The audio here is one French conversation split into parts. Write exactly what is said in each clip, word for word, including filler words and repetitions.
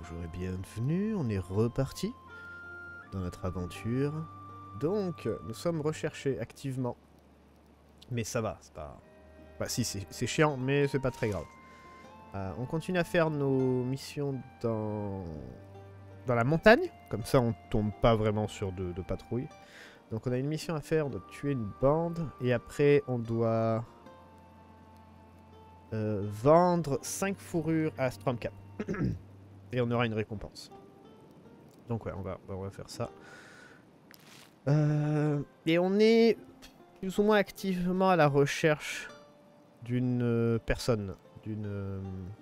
Bonjour et bienvenue, on est reparti dans notre aventure. Donc, nous sommes recherchés activement. Mais ça va, c'est pas... Bah si, c'est chiant, mais c'est pas très grave. Euh, on continue à faire nos missions dans... dans la montagne. Comme ça, on tombe pas vraiment sur de, de patrouille. Donc on a une mission à faire, on doit tuer une bande. Et après, on doit... Euh, vendre cinq fourrures à Stromcap. Et on aura une récompense. Donc ouais, on va, on va faire ça. Euh, et on est plus ou moins activement à la recherche d'une euh, personne, d'une euh,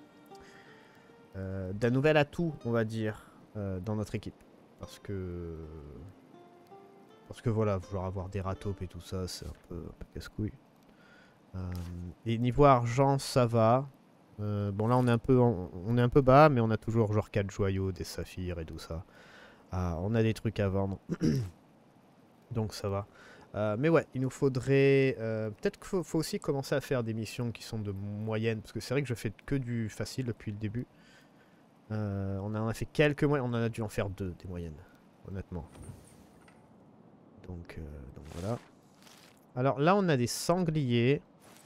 euh, d'un nouvel atout, on va dire, euh, dans notre équipe. Parce que parce que voilà, vouloir avoir des ratopes et tout ça, c'est un peu, un peu casse-couille. Euh, et niveau argent, ça va. Euh, bon là, on est un peu, on, on est un peu bas, mais on a toujours genre quatre joyaux, des saphirs et tout ça. Ah, on a des trucs à vendre. Donc ça va. Euh, mais ouais, il nous faudrait... Euh, peut-être qu'il faut, faut aussi commencer à faire des missions qui sont de moyenne. Parce que c'est vrai que je fais que du facile depuis le début. Euh, on en a fait quelques moyennes. On en a dû en faire deux, des moyennes. Honnêtement. Donc, euh, donc voilà. Alors là, on a des sangliers.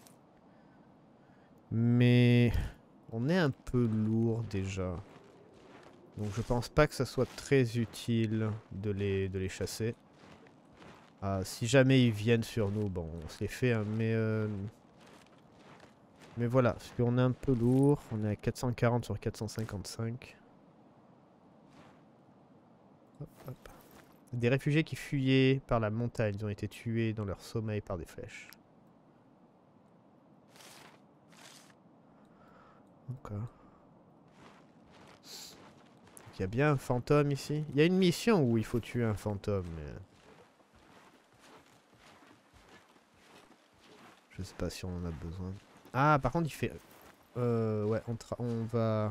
Mais... on est un peu lourd déjà. Donc je pense pas que ça soit très utile de les, de les chasser. Ah, si jamais ils viennent sur nous, bon, on se les fait, hein, mais... Euh, mais voilà, parce qu'on est un peu lourd, on est à quatre cent quarante sur quatre cent cinquante-cinq. Hop, hop. Des réfugiés qui fuyaient par la montagne, ils ont été tués dans leur sommeil par des flèches. Encore. Il y a bien un fantôme ici. Il y a une mission où il faut tuer un fantôme, mais... je sais pas si on en a besoin. Ah, par contre, il fait... Euh, ouais, on, on va...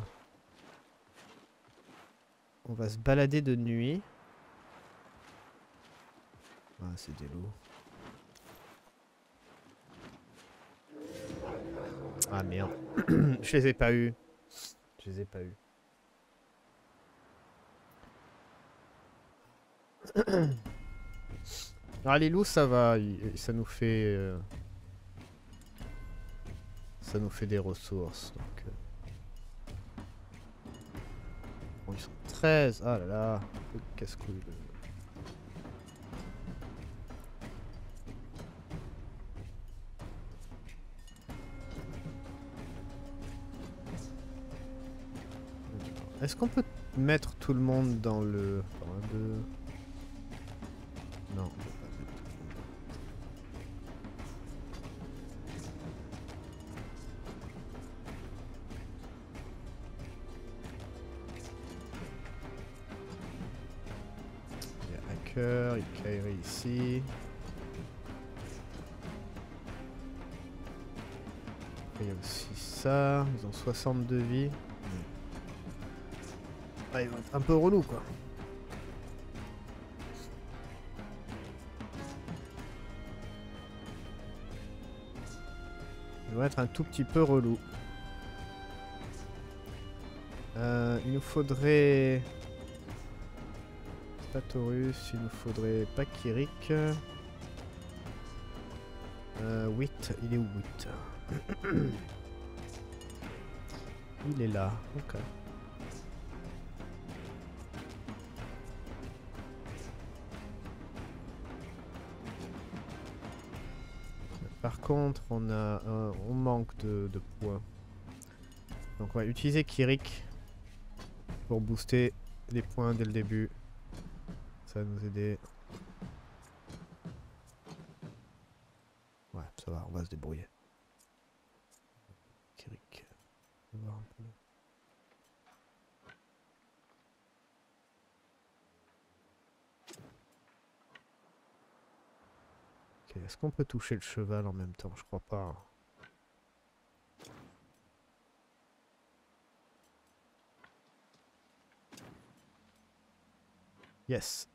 On va se balader de nuit. Ah, c'est des loups. Ah merde. Je les ai pas eu. Je les ai pas eu. Ah, les loups, ça va. Il, ça nous fait... Euh, ça nous fait des ressources. Donc, euh. Bon, ils sont treize. Ah là là. Casse-couille. Est-ce qu'on peut mettre tout le monde dans le... un, deux... Non, on peut pas mettre tout le monde. Il y a Hacker, il y a Kairi ici. Après, il y a aussi ça. Ils ont soixante-deux vies. Ah, ils vont être un peu relous, quoi. Ils vont être un tout petit peu relous. Euh, il nous faudrait... pas Taurus, il nous faudrait pas Kirik. Euh, huit, il est où huit? Il est là, ok. Par contre, on a, euh, on manque de, de points. Donc on va utiliser Kirik pour booster les points dès le début. Ça va nous aider. Ouais, ça va, on va se débrouiller. Kirik. On va voir un peu. Ok, est-ce qu'on peut toucher le cheval en même temps? Je crois pas. Hein. Yes.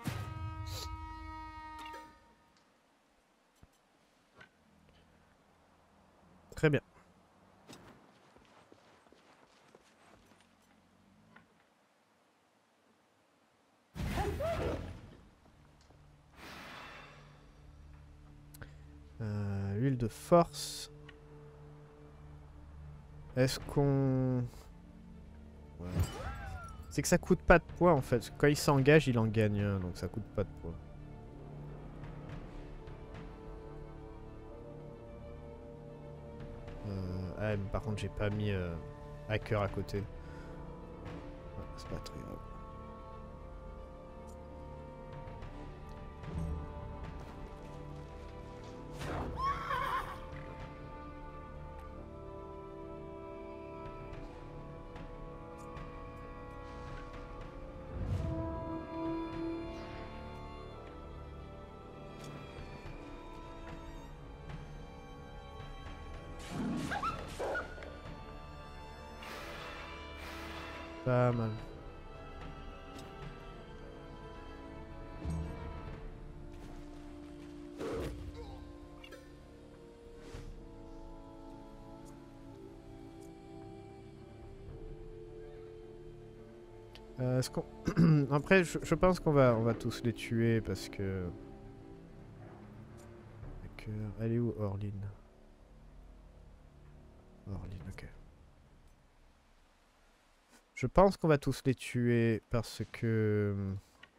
Très bien. de force. Est-ce qu'on... Ouais. C'est que ça coûte pas de points en fait. Quand il s'engage, il en gagne un, donc ça coûte pas de points. Euh, ah, mais par contre, j'ai pas mis euh, hacker à côté. Ouais, c'est pas très grave. Pas mal. Euh, est-ce qu'on... Après, je, je pense qu'on va, on va tous les tuer parce que... que... Elle est où, Orline? Orline, ok. Je pense qu'on va tous les tuer parce que...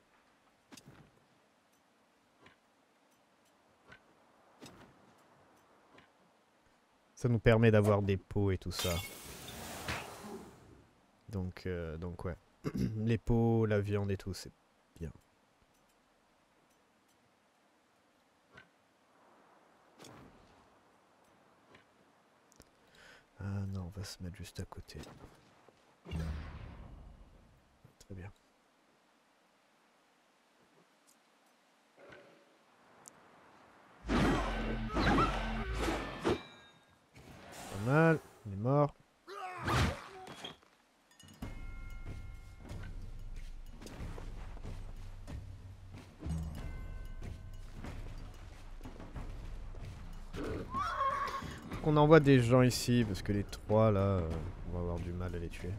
ça nous permet d'avoir des pots et tout ça. Donc, euh, donc ouais. Les pots, la viande et tout, c'est bien. Ah non, on va se mettre juste à côté. Très bien. Pas mal, il est mort. On envoie des gens ici parce que les trois là, euh, on va avoir du mal à les tuer.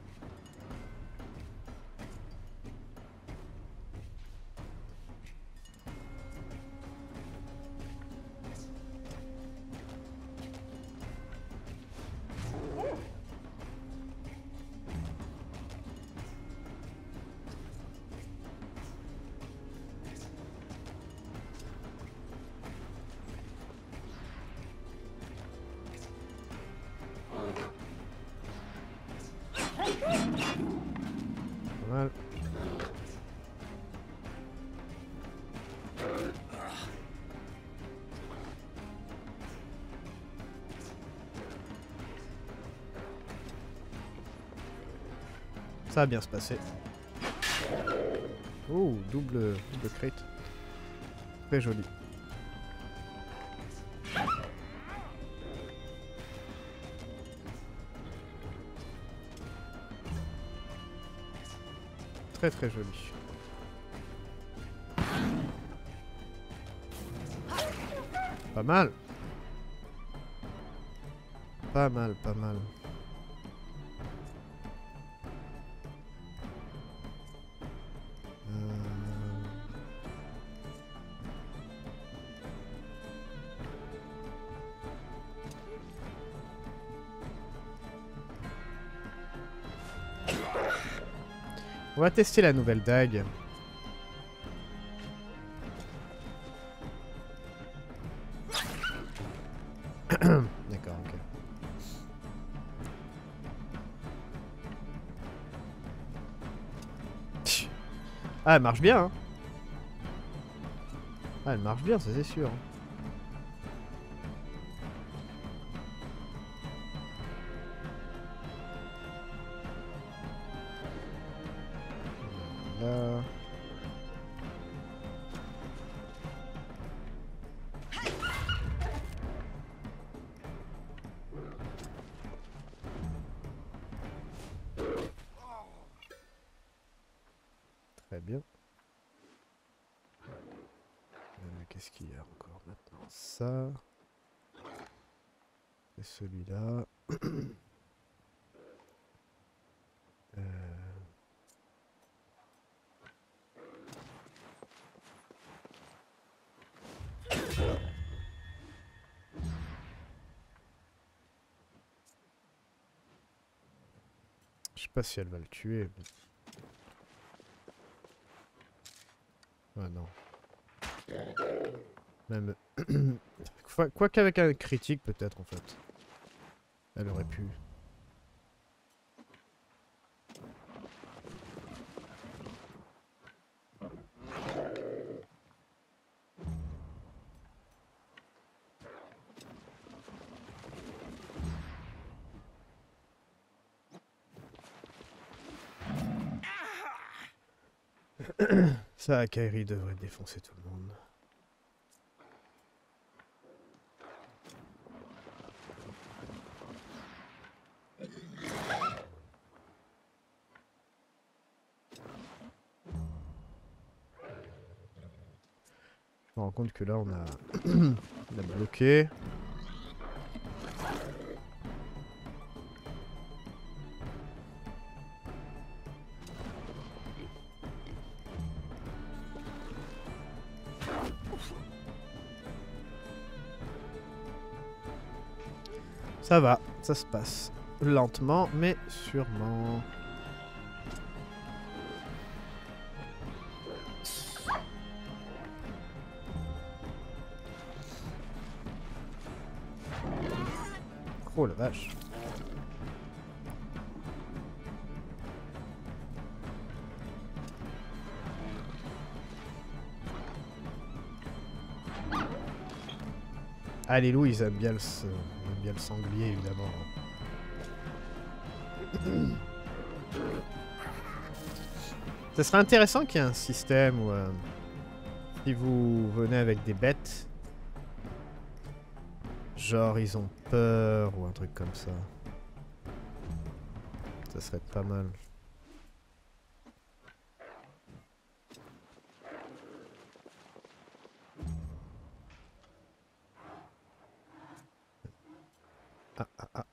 Pas mal. Ça va bien se passer. Oh, double, double crit. Très joli. Très très joli. Pas mal. Pas mal, pas mal. On va tester la nouvelle dague. D'accord, ok. Ah, elle marche bien, hein. Ah, elle marche bien, ça c'est sûr. Là. Très bien. Euh, Qu'est-ce qu'il y a encore maintenant? Ça. Et celui-là. euh... Je sais pas si elle va le tuer. Mais... Ah non. Même... Quoi qu'avec un critique peut-être en fait. Elle aurait pu. Ça, Kairi devrait défoncer tout le monde. Je me rends compte que là, on a, on a bloqué. Ça va, ça se passe. Lentement, mais sûrement. Oh la vache. Ah, les loups, ils aiment bien le, ils aiment bien le sanglier, évidemment. Ça serait intéressant qu'il y ait un système où, euh, si vous venez avec des bêtes, genre ils ont peur ou un truc comme ça. Ça serait pas mal. Ah, ah, ah.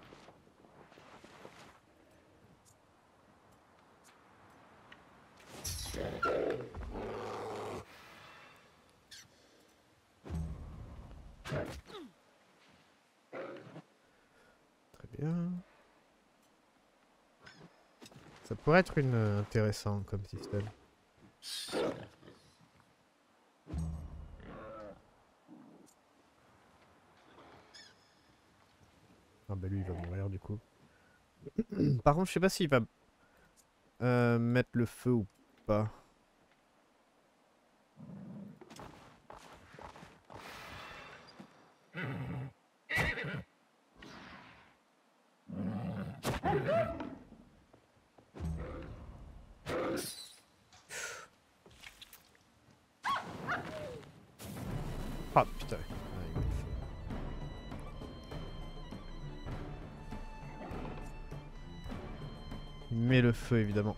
Très bien. Ça pourrait être une, euh, intéressant comme système. Ah bah lui il va mourir du coup. Par contre je sais pas s'il va euh, mettre le feu ou pas. Ah putain. Il met le feu évidemment.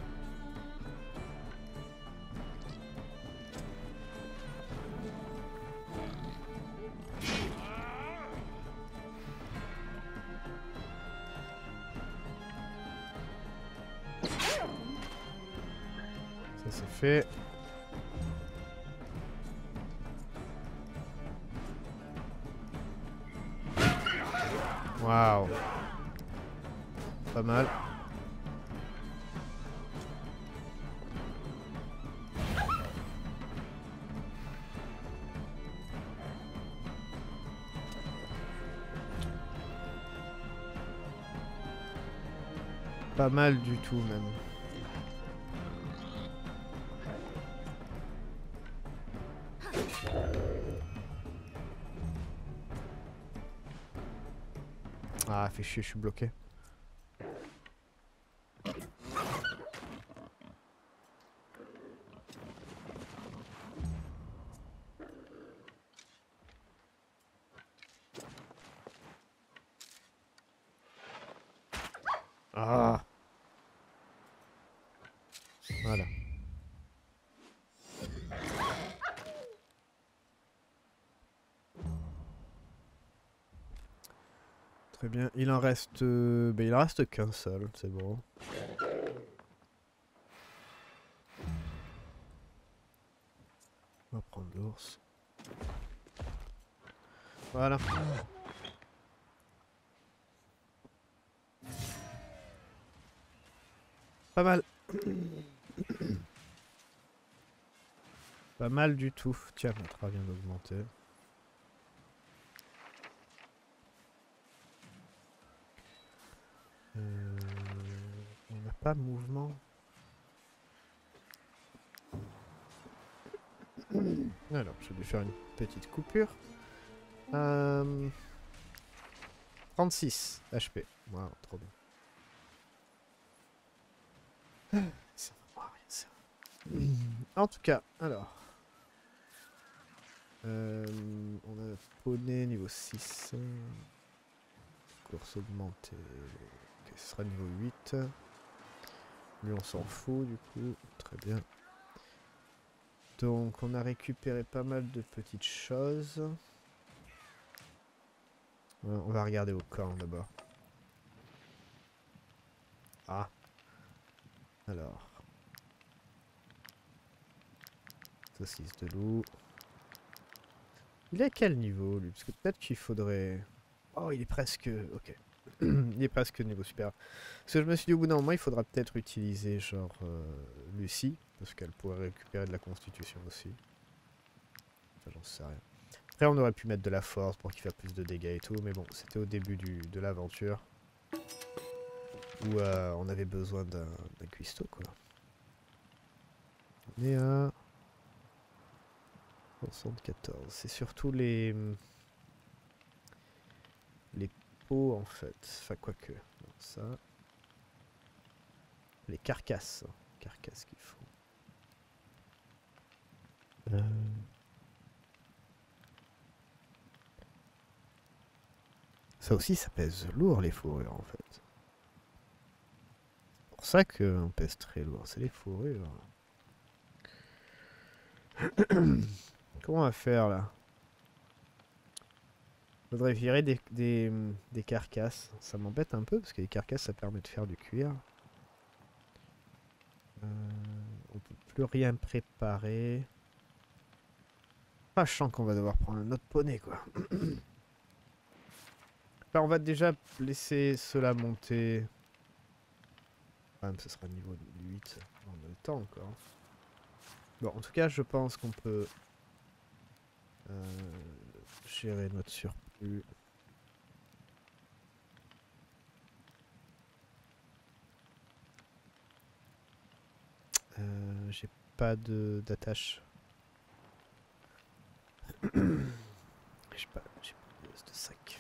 Ça c'est fait. Waouh. Pas mal. Pas mal du tout même. Ah, fait chier, je suis bloqué. Ah. Voilà. Très bien. Il en reste... Euh, ben, il en reste qu'un seul, c'est bon. On va prendre l'ours. Voilà. Pas mal. Pas mal du tout. Tiens, notre rat vient d'augmenter. Euh, on n'a pas mouvement. Alors, je vais lui faire une petite coupure. Euh, trente-six H P. Wow, trop bien. Ça va rien, ça. En tout cas, alors. Euh, on a poney niveau six. Course augmentée. Ok, ce sera niveau huit. Lui, on s'en fout du coup. Très bien. Donc, on a récupéré pas mal de petites choses. On va regarder au camp d'abord. Ah. Alors. Saucisse de loup. Il est à quel niveau lui? Parce que peut-être qu'il faudrait... Oh, il est presque... Ok. Il est presque niveau super. Parce que je me suis dit au bout d'un moment, il faudra peut-être utiliser genre euh, Lucie. Parce qu'elle pourrait récupérer de la constitution aussi. Enfin, j'en sais rien. Après, on aurait pu mettre de la force pour qu'il fasse plus de dégâts et tout. Mais bon, c'était au début du, de l'aventure. Où euh, on avait besoin d'un cuistot, quoi. On est à... soixante-quatorze. C'est surtout les... Les peaux, en fait. Enfin, quoique. Non, ça... Les carcasses. Carcasses qu'il faut. Euh... Ça aussi, ça pèse lourd, les fourrures, en fait. C'est pour ça qu'on pèse très lourd. C'est les fourrures. Comment on va faire, là? Faudrait virer des, des, des carcasses. Ça m'embête un peu, parce que les carcasses, ça permet de faire du cuir. Euh, on peut plus rien préparer. Ah, je sens qu'on va devoir prendre un autre poney, quoi. Enfin, on va déjà laisser cela monter. Ah, ce sera niveau huit. On a le temps encore. Bon, en tout cas, je pense qu'on peut euh, gérer notre surplus. Euh, J'ai pas de d'attache. J'ai pas, j'ai pas de, de sac.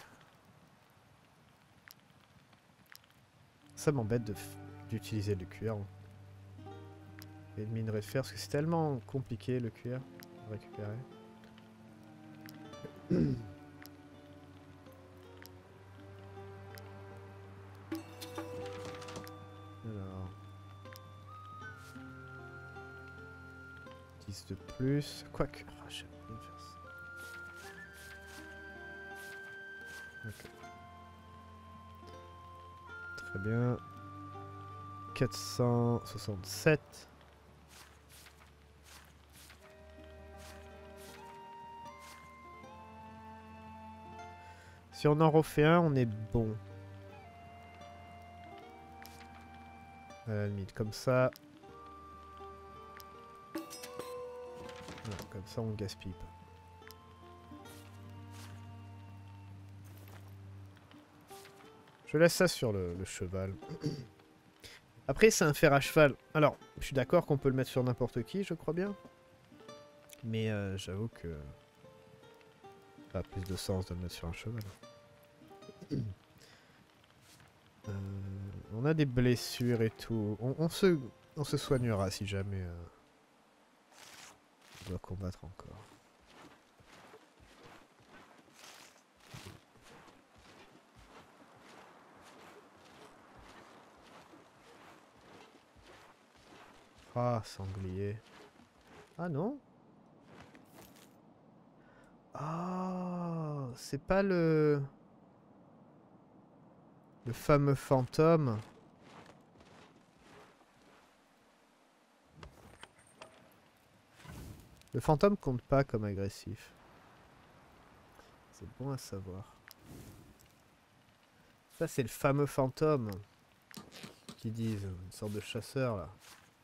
Ça m'embête de d'utiliser le cuir. Et le minerai de fer, parce que c'est tellement compliqué le cuir à récupérer. Alors. dix de plus. Quoique. Ah, je sais pas faire ça. Ok. Très bien. quatre cent soixante-sept. Si on en refait un, on est bon. À la limite, comme ça. Voilà, comme ça, on gaspille pas. Je laisse ça sur le, le cheval. Après, c'est un fer à cheval. Alors, je suis d'accord qu'on peut le mettre sur n'importe qui, je crois bien. Mais euh, j'avoue que... ça a plus de sens de le mettre sur un cheval. Euh, on a des blessures et tout. On, on, se, on se soignera si jamais euh, on doit combattre encore. Ah, sanglier. Ah non? Ah, c'est pas le... Le fameux fantôme. Le fantôme compte pas comme agressif. C'est bon à savoir. Ça, c'est le fameux fantôme. qu'ils disent, une sorte de chasseur là.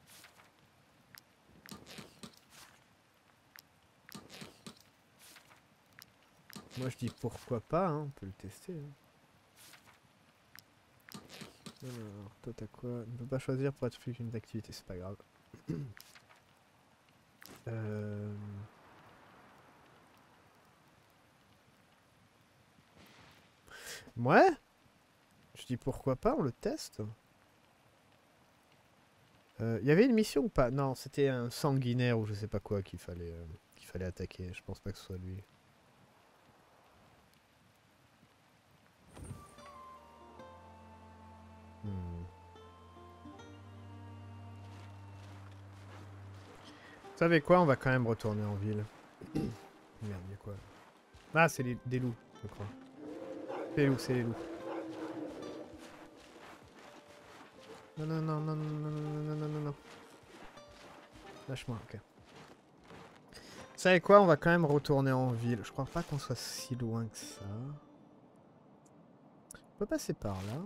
Moi je dis pourquoi pas, hein, on peut le tester. Hein. Alors, toi t'as quoi? On ne peut pas choisir pour être plus qu'une activité, c'est pas grave. euh... Ouais. Je dis pourquoi pas, on le teste. Il euh, y avait une mission ou pas? Non, c'était un sanguinaire ou je sais pas quoi qu'il fallait, euh, qu'il fallait attaquer. Je pense pas que ce soit lui. Hmm. Vous savez quoi? On va quand même retourner en ville. Merde, y'a quoi? Ah, c'est les... des loups, je crois. C'est les loups, c'est les loups. Non, non, non, non, non, non, non, non, non, non, non. Lâche-moi, ok. Vous savez quoi? On va quand même retourner en ville. Je crois pas qu'on soit si loin que ça. On peut passer par là.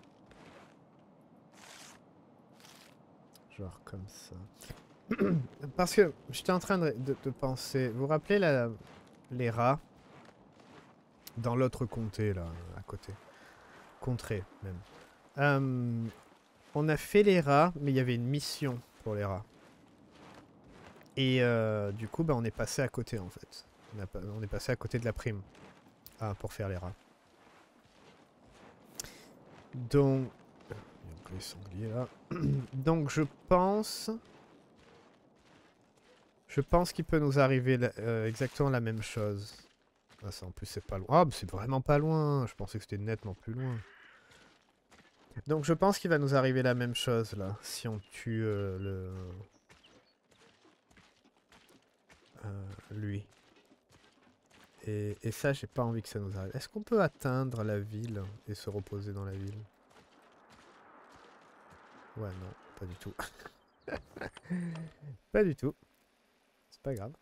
Genre comme ça. Parce que j'étais en train de, de, de penser... Vous vous rappelez la, les rats? Dans l'autre comté, là, à côté. Contrée, même. Euh, on a fait les rats, mais il y avait une mission pour les rats. Et euh, du coup, bah, on est passé à côté, en fait. On, a, on est passé à côté de la prime. Ah, pour faire les rats. Donc... Il y a encore les sangliers, là. Donc, je pense... Je pense qu'il peut nous arriver la, euh, exactement la même chose. Ah, ça, en plus, c'est pas loin. Ah, oh, c'est vraiment pas loin. Je pensais que c'était nettement plus loin. Donc, je pense qu'il va nous arriver la même chose, là. Si on tue euh, le... Euh, lui. Et, et ça, j'ai pas envie que ça nous arrive. Est-ce qu'on peut atteindre la ville et se reposer dans la ville? Ouais, non, pas du tout. Pas du tout. C'est pas grave.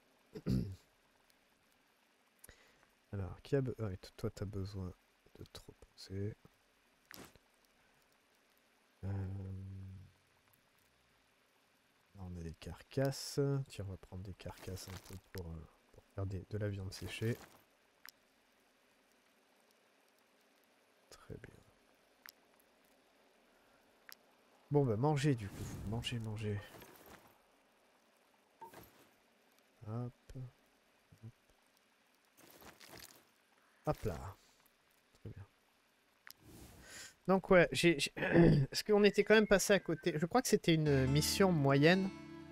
Alors, qui a besoin... Ouais, toi, t'as besoin de te reposer. Euh... Là, on a des carcasses. Tiens, on va prendre des carcasses un peu pour, euh, pour faire des, de la viande séchée. Très bien. Bon, bah, manger du coup. Manger, manger. Hop. Hop, Hop là. Très bien. Donc ouais, j'ai... Est-ce qu'on était quand même passé à côté? Je crois que c'était une mission moyenne.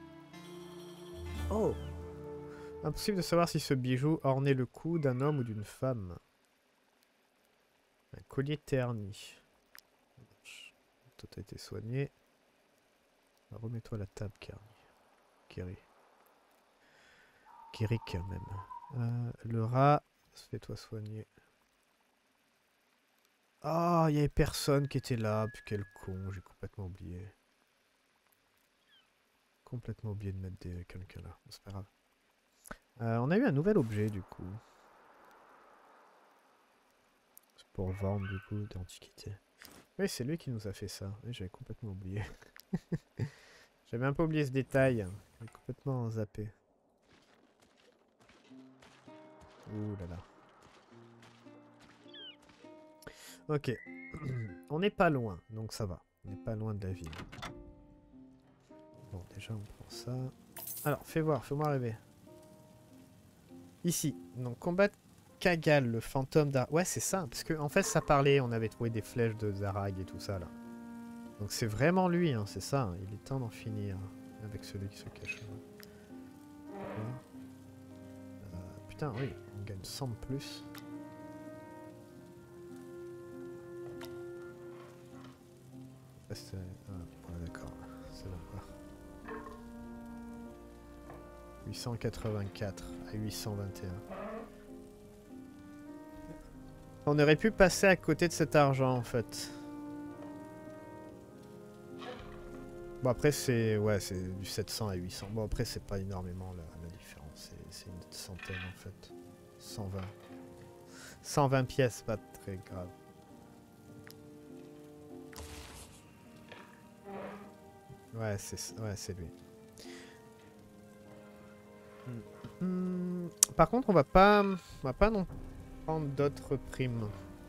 Oh! Impossible de savoir si ce bijou ornait le cou d'un homme ou d'une femme. Un collier terni. Toi, t'as été soigné. Remets-toi la table, Kerry. Kerry. Kirik, même. Euh, le rat, fais-toi soigner. Ah, oh, il y avait personne qui était là. Puis quel con, j'ai complètement oublié. Complètement oublié de mettre des... quelqu'un là. C'est pas grave. Euh, on a eu un nouvel objet, du coup. C'est pour vendre, du coup, d'antiquité. Oui, c'est lui qui nous a fait ça. Oui, j'avais complètement oublié. J'avais un peu oublié ce détail. J'avais complètement zappé. Ouh là là. Ok. On n'est pas loin, donc ça va. On n'est pas loin de la ville. Bon, déjà, on prend ça. Alors, fais voir, fais-moi rêver. Ici. Donc, combattre Kagal, le fantôme d'Ar... Ouais, c'est ça. Parce qu'en en fait, ça parlait. On avait trouvé des flèches de Zarag et tout ça, là. Donc, c'est vraiment lui, hein, c'est ça. Hein. Il est temps d'en finir avec celui qui se cache là. Euh, putain, oui. On gagne cent de plus. Ah, ouais, d'accord. C'est bon. huit cent quatre-vingt-quatre à huit cent vingt et un. On aurait pu passer à côté de cet argent en fait. Bon après c'est ouais c'est du sept cents à huit cents. Bon après c'est pas énormément la, la différence. C'est une centaine en fait. cent vingt. cent vingt pièces, pas très grave. Ouais, c'est ouais, c'est lui. Hmm. Par contre, on va pas, on va pas non prendre d'autres primes.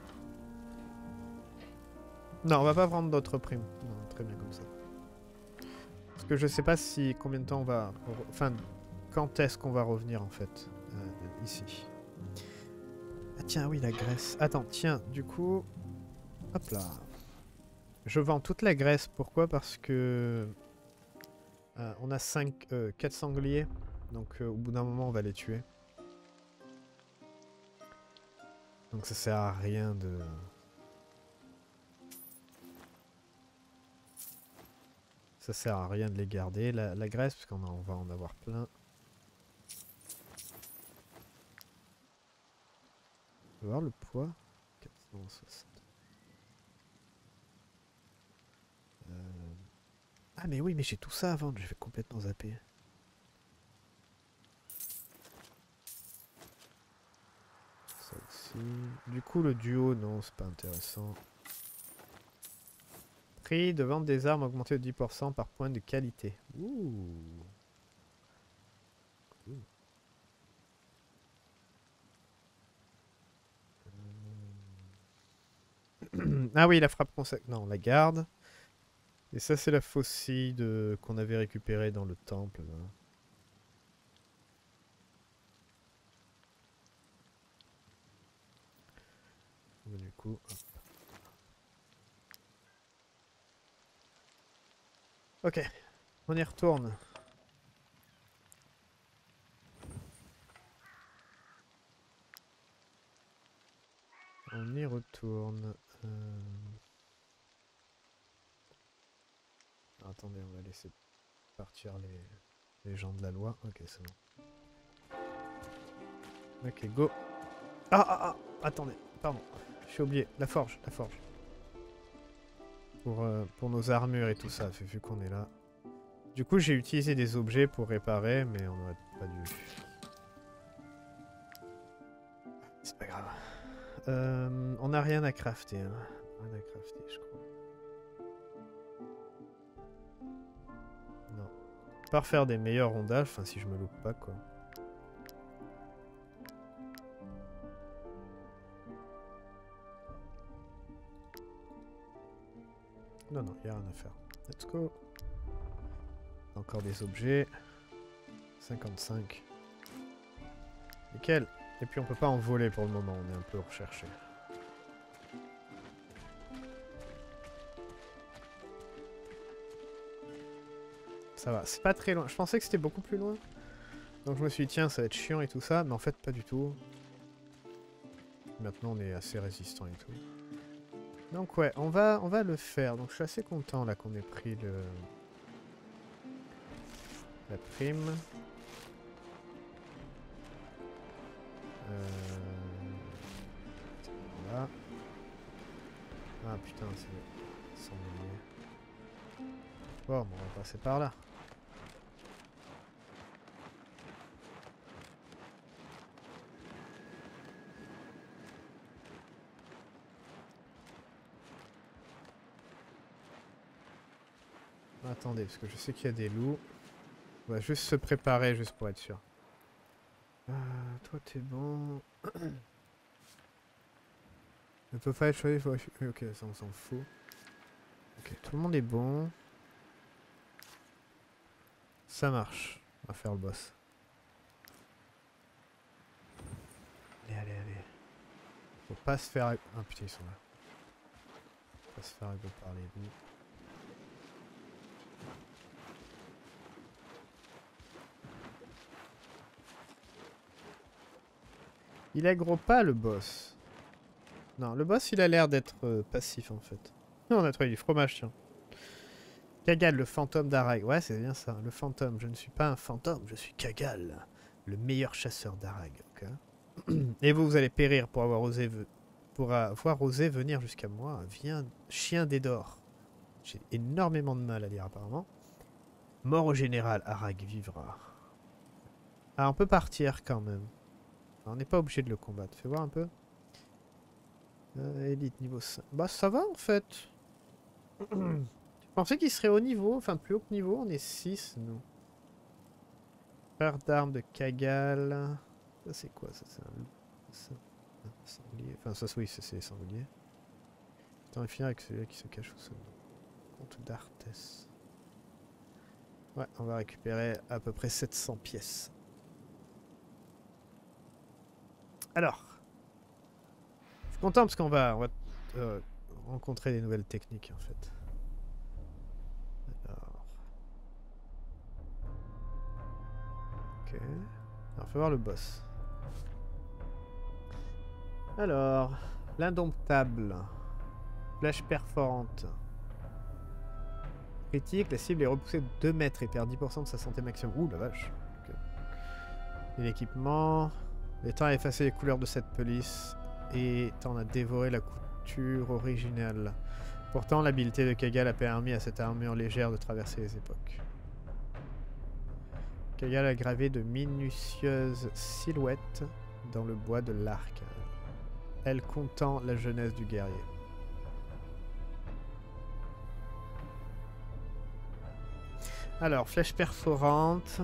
Non, on va pas prendre d'autres primes. Non, très bien comme ça. Parce que je sais pas si combien de temps on va, enfin, quand est-ce qu'on va revenir en fait euh, ici. Ah tiens, oui, la graisse. Attends, tiens, du coup, hop là. Je vends toute la graisse. Pourquoi? Parce que euh, on a cinq, euh, quatre sangliers. Donc euh, au bout d'un moment, on va les tuer. Donc ça sert à rien de... Ça sert à rien de les garder, la, la graisse, parce qu'on on va en avoir plein. On va voir le poids. quatre cent soixante. Euh... Ah mais oui, mais j'ai tout ça avant, je vais complètement zapper. Ça aussi. Du coup, le duo, non, c'est pas intéressant. Prix de vente des armes augmenté de dix pour cent par point de qualité. Ouh. Cool. Euh... ah oui, la frappe consacrée. Non, on la garde. Et ça, c'est la faucille de... qu'on avait récupérée dans le temple. Là. Du coup, hop. Ok, on y retourne. On y retourne. Euh... Ah, attendez, on va laisser partir les, les gens de la loi. Ok, c'est bon. Ok, go. Ah, ah, ah, attendez, pardon. J'ai oublié, la forge, la forge. Pour, euh, pour nos armures et tout ça, vu qu'on est là. Du coup, j'ai utilisé des objets pour réparer, mais on n'aurait pas dû. C'est pas grave. Euh, on n'a rien à crafter. Hein. Rien à crafter, je crois. Non. Par faire des meilleurs rondages, enfin si je me loupe pas, quoi. Non, non, il n'y a rien à faire. Let's go. Encore des objets. cinquante-cinq. Nickel. Et puis on peut pas en voler pour le moment, on est un peu recherché. Ça va, c'est pas très loin. Je pensais que c'était beaucoup plus loin. Donc je me suis dit, tiens, ça va être chiant et tout ça, mais en fait, pas du tout. Maintenant, on est assez résistant et tout. Donc ouais, on va, on va le faire. Donc je suis assez content là qu'on ait pris le... la prime. Euh... Voilà. Ah putain, c'est... sans milieu. Bon, bon, on va passer par là. Attendez, parce que je sais qu'il y a des loups. On va juste se préparer, juste pour être sûr. Euh, toi, t'es bon. Ne peut pas être choisi. Faut... Ok, ça, on s'en fout. Ok, tout le monde est bon. Ça marche. On va faire le boss. Allez, allez, allez. Faut pas se faire... Ah putain, ils sont là. Faut pas se faire égo par les loups. Il aggro pas le boss. Non, le boss il a l'air d'être euh, passif en fait. Non, on a trouvé du fromage, tiens. Kagal, le fantôme d'Arag. Ouais, c'est bien ça. Le fantôme. Je ne suis pas un fantôme, je suis Kagal, le meilleur chasseur d'Arag. Okay. Et vous, vous allez périr pour avoir osé, pour avoir osé venir jusqu'à moi. Viens, chien d'Edor. J'ai énormément de mal à lire apparemment. Mort au général, Arag vivra. Ah, on peut partir quand même. On n'est pas obligé de le combattre. Fais voir un peu. Euh, élite niveau cinq. Bah ça va en fait. pensais qu'il serait haut niveau, enfin plus haut que niveau, on est six nous. Frère d'armes de Cagal. Ça c'est quoi ça? C'est un loup. Ça, un sanglier. Enfin ça oui c'est sanglier. Putain, finir avec celui-là qui se cache au sol. Compte d'Arthès. Ouais, on va récupérer à peu près sept cents pièces. Alors. Je suis content parce qu'on va, on va euh, rencontrer des nouvelles techniques en fait. Alors. Ok. Alors, faut voir le boss. Alors. L'indomptable. Flèche perforante. Critique, la cible est repoussée de deux mètres et perd dix pour cent de sa santé maximum. Ouh la vache. Okay. Et l'équipement. Les temps à effacer les couleurs de cette police et temps à dévorer la couture originale. Pourtant, l'habileté de Cagal a permis à cette armure légère de traverser les époques. Cagal a gravé de minutieuses silhouettes dans le bois de l'arc. Elle comptant la jeunesse du guerrier. Alors, flèche perforante.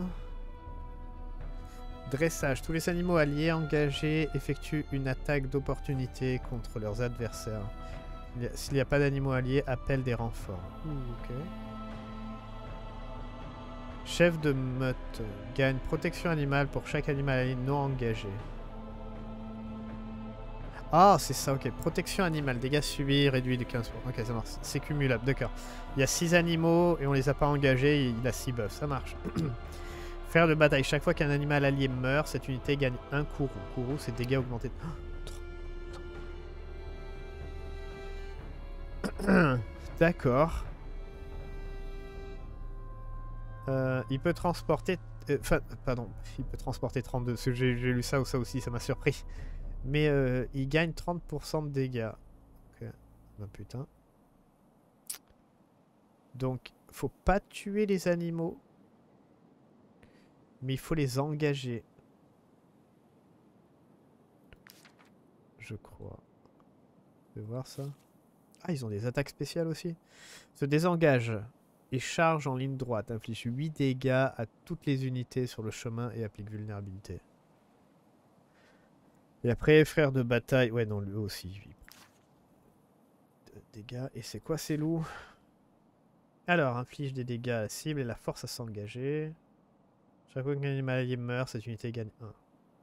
Dressage. Tous les animaux alliés engagés effectuent une attaque d'opportunité contre leurs adversaires. S'il n'y a pas d'animaux alliés, appelle des renforts. Ouh, ok. Chef de meute. Gagne protection animale pour chaque animal allié non engagé. Ah, c'est ça, ok. Protection animale. Dégâts subis réduits de quinze pour cent. Ok, ça marche. C'est cumulable, d'accord. Il y a six animaux et on les a pas engagés. Il a six buffs. Ça marche. Faire de bataille. Chaque fois qu'un animal allié meurt, cette unité gagne un courroux. Courroux, c'est dégâts augmentés. D'accord. Euh, il peut transporter... Enfin, euh, pardon. Il peut transporter trente-deux. Parce que j'ai lu ça ou ça aussi, ça m'a surpris. Mais euh, il gagne trente pour cent de dégâts. Ok. Oh, putain. Donc, faut pas tuer les animaux. Mais il faut les engager. Je crois. Je vais voir ça. Ah, ils ont des attaques spéciales aussi. Se désengage et charge en ligne droite. Inflige huit dégâts à toutes les unités sur le chemin et applique vulnérabilité. Et après, frère de bataille. Ouais, non, lui aussi. Dégâts. Et c'est quoi ces loups? Alors, inflige des dégâts à la cible et la force à s'engager. Chaque fois qu'un animal allié meurt, cette unité gagne un.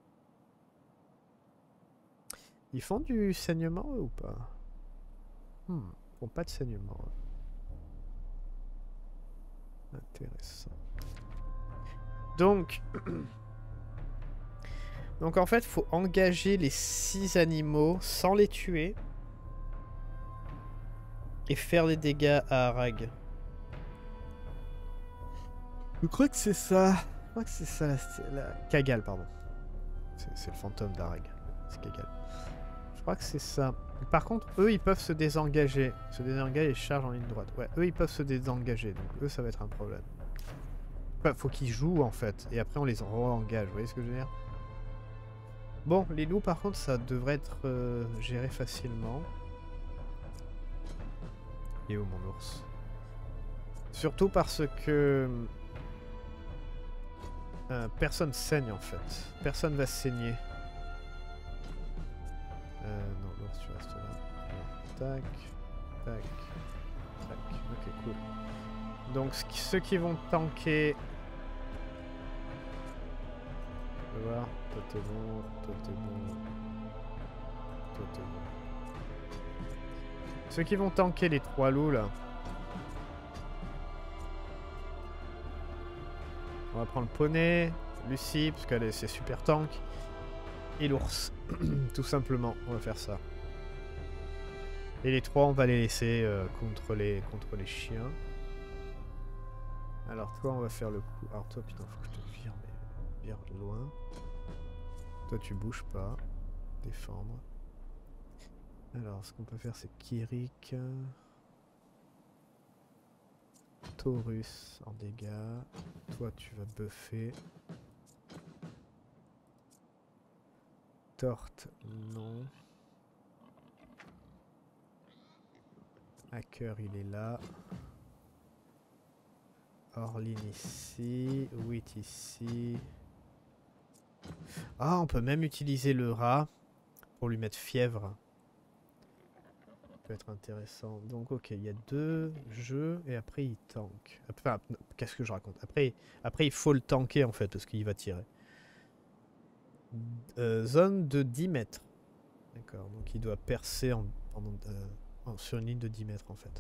Ils font du saignement eux, ou pas? Hmm, ils font pas de saignement. Intéressant. Donc, donc en fait, il faut engager les six animaux sans les tuer et faire des dégâts à Arag. Je crois que c'est ça. Je crois que c'est ça la, la... Cagal, pardon. C'est le fantôme d'Arag. C'est Cagal. Je crois que c'est ça. Par contre, eux, ils peuvent se désengager. Se désengager et charge en ligne droite. Ouais, eux, ils peuvent se désengager. Donc, eux, ça va être un problème. Enfin, faut qu'ils jouent, en fait. Et après, on les re-engage. Vous voyez ce que je veux dire? Bon, les loups, par contre, ça devrait être euh, géré facilement. Et où, mon ours? Surtout parce que... Euh, personne saigne, en fait. Personne va saigner. Euh, non, l'ours, tu restes là. Tac, tac, tac. Ok, cool. Donc, ceux qui vont tanker... Je vais voir. Toi, t'es bon. Toi, t'es bon. Toi, t'es bon. Ceux qui vont tanker les trois loups, là. On va prendre le poney, Lucie, parce qu'elle c'est super tank. Et l'ours. Tout simplement, on va faire ça. Et les trois, on va les laisser euh, contre, les, contre les chiens. Alors toi, on va faire le coup. Alors toi, putain, faut que je te vire, mais vire de loin. Toi, tu bouges pas. Défendre. Alors, ce qu'on peut faire, c'est Kirik. Taurus en dégâts. Toi, tu vas buffer. Torte, non. Hacker, il est là. Orline ici, Wheat ici. Ah, on peut même utiliser le rat pour lui mettre fièvre. Ça peut être intéressant. Donc ok, il y a deux jeux et après il tank. Enfin, qu'est-ce que je raconte? Après, après il faut le tanker en fait parce qu'il va tirer. Euh, zone de dix mètres. D'accord, donc il doit percer en, pendant, euh, sur une ligne de dix mètres en fait.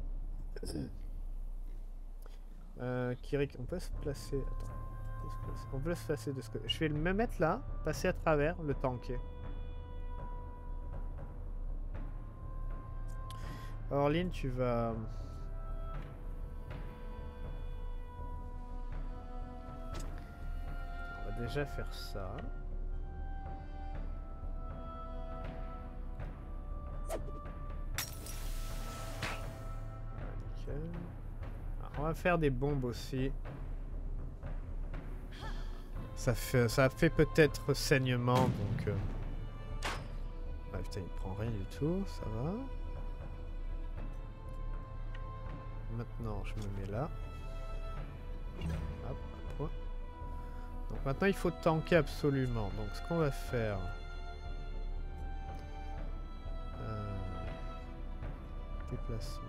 Euh, Kirik, on peut se placer. Attends. On peut se placer, on peut se placer de ce côté. Je vais me mettre là, passer à travers, le tanker. Orline, tu vas. On va déjà faire ça. Nickel. Alors, on va faire des bombes aussi. Ça fait, ça fait peut-être saignement, donc... Euh... Ah putain, il prend rien du tout, ça va. Maintenant, je me mets là. Hop, un point. Donc maintenant, il faut tanker absolument. Donc ce qu'on va faire... Euh... Déplacement.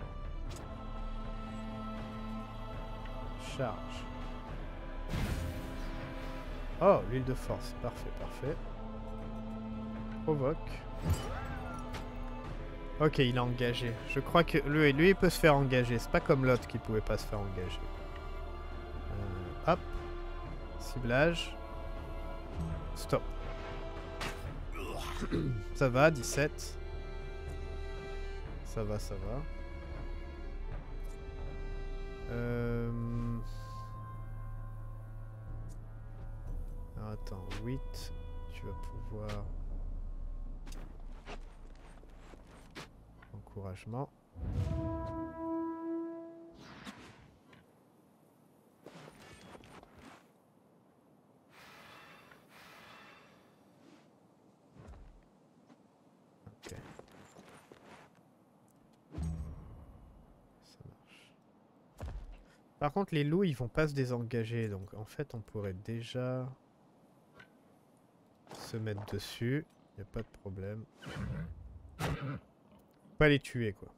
Charge. Oh, l'huile de force. Parfait, parfait. Provoque. Ok, il est engagé. Je crois que lui, lui il peut se faire engager. C'est pas comme l'autre qui pouvait pas se faire engager. Euh, hop. Ciblage. Stop. Ça va, dix-sept. Ça va, ça va. Euh... Alors attends, huit. Tu vas pouvoir... Encouragement. Ok. Ça marche. Par contre, les loups, ils vont pas se désengager. Donc en fait, on pourrait déjà se mettre dessus. Il n'y a pas de problème. Pas les tuer, quoi.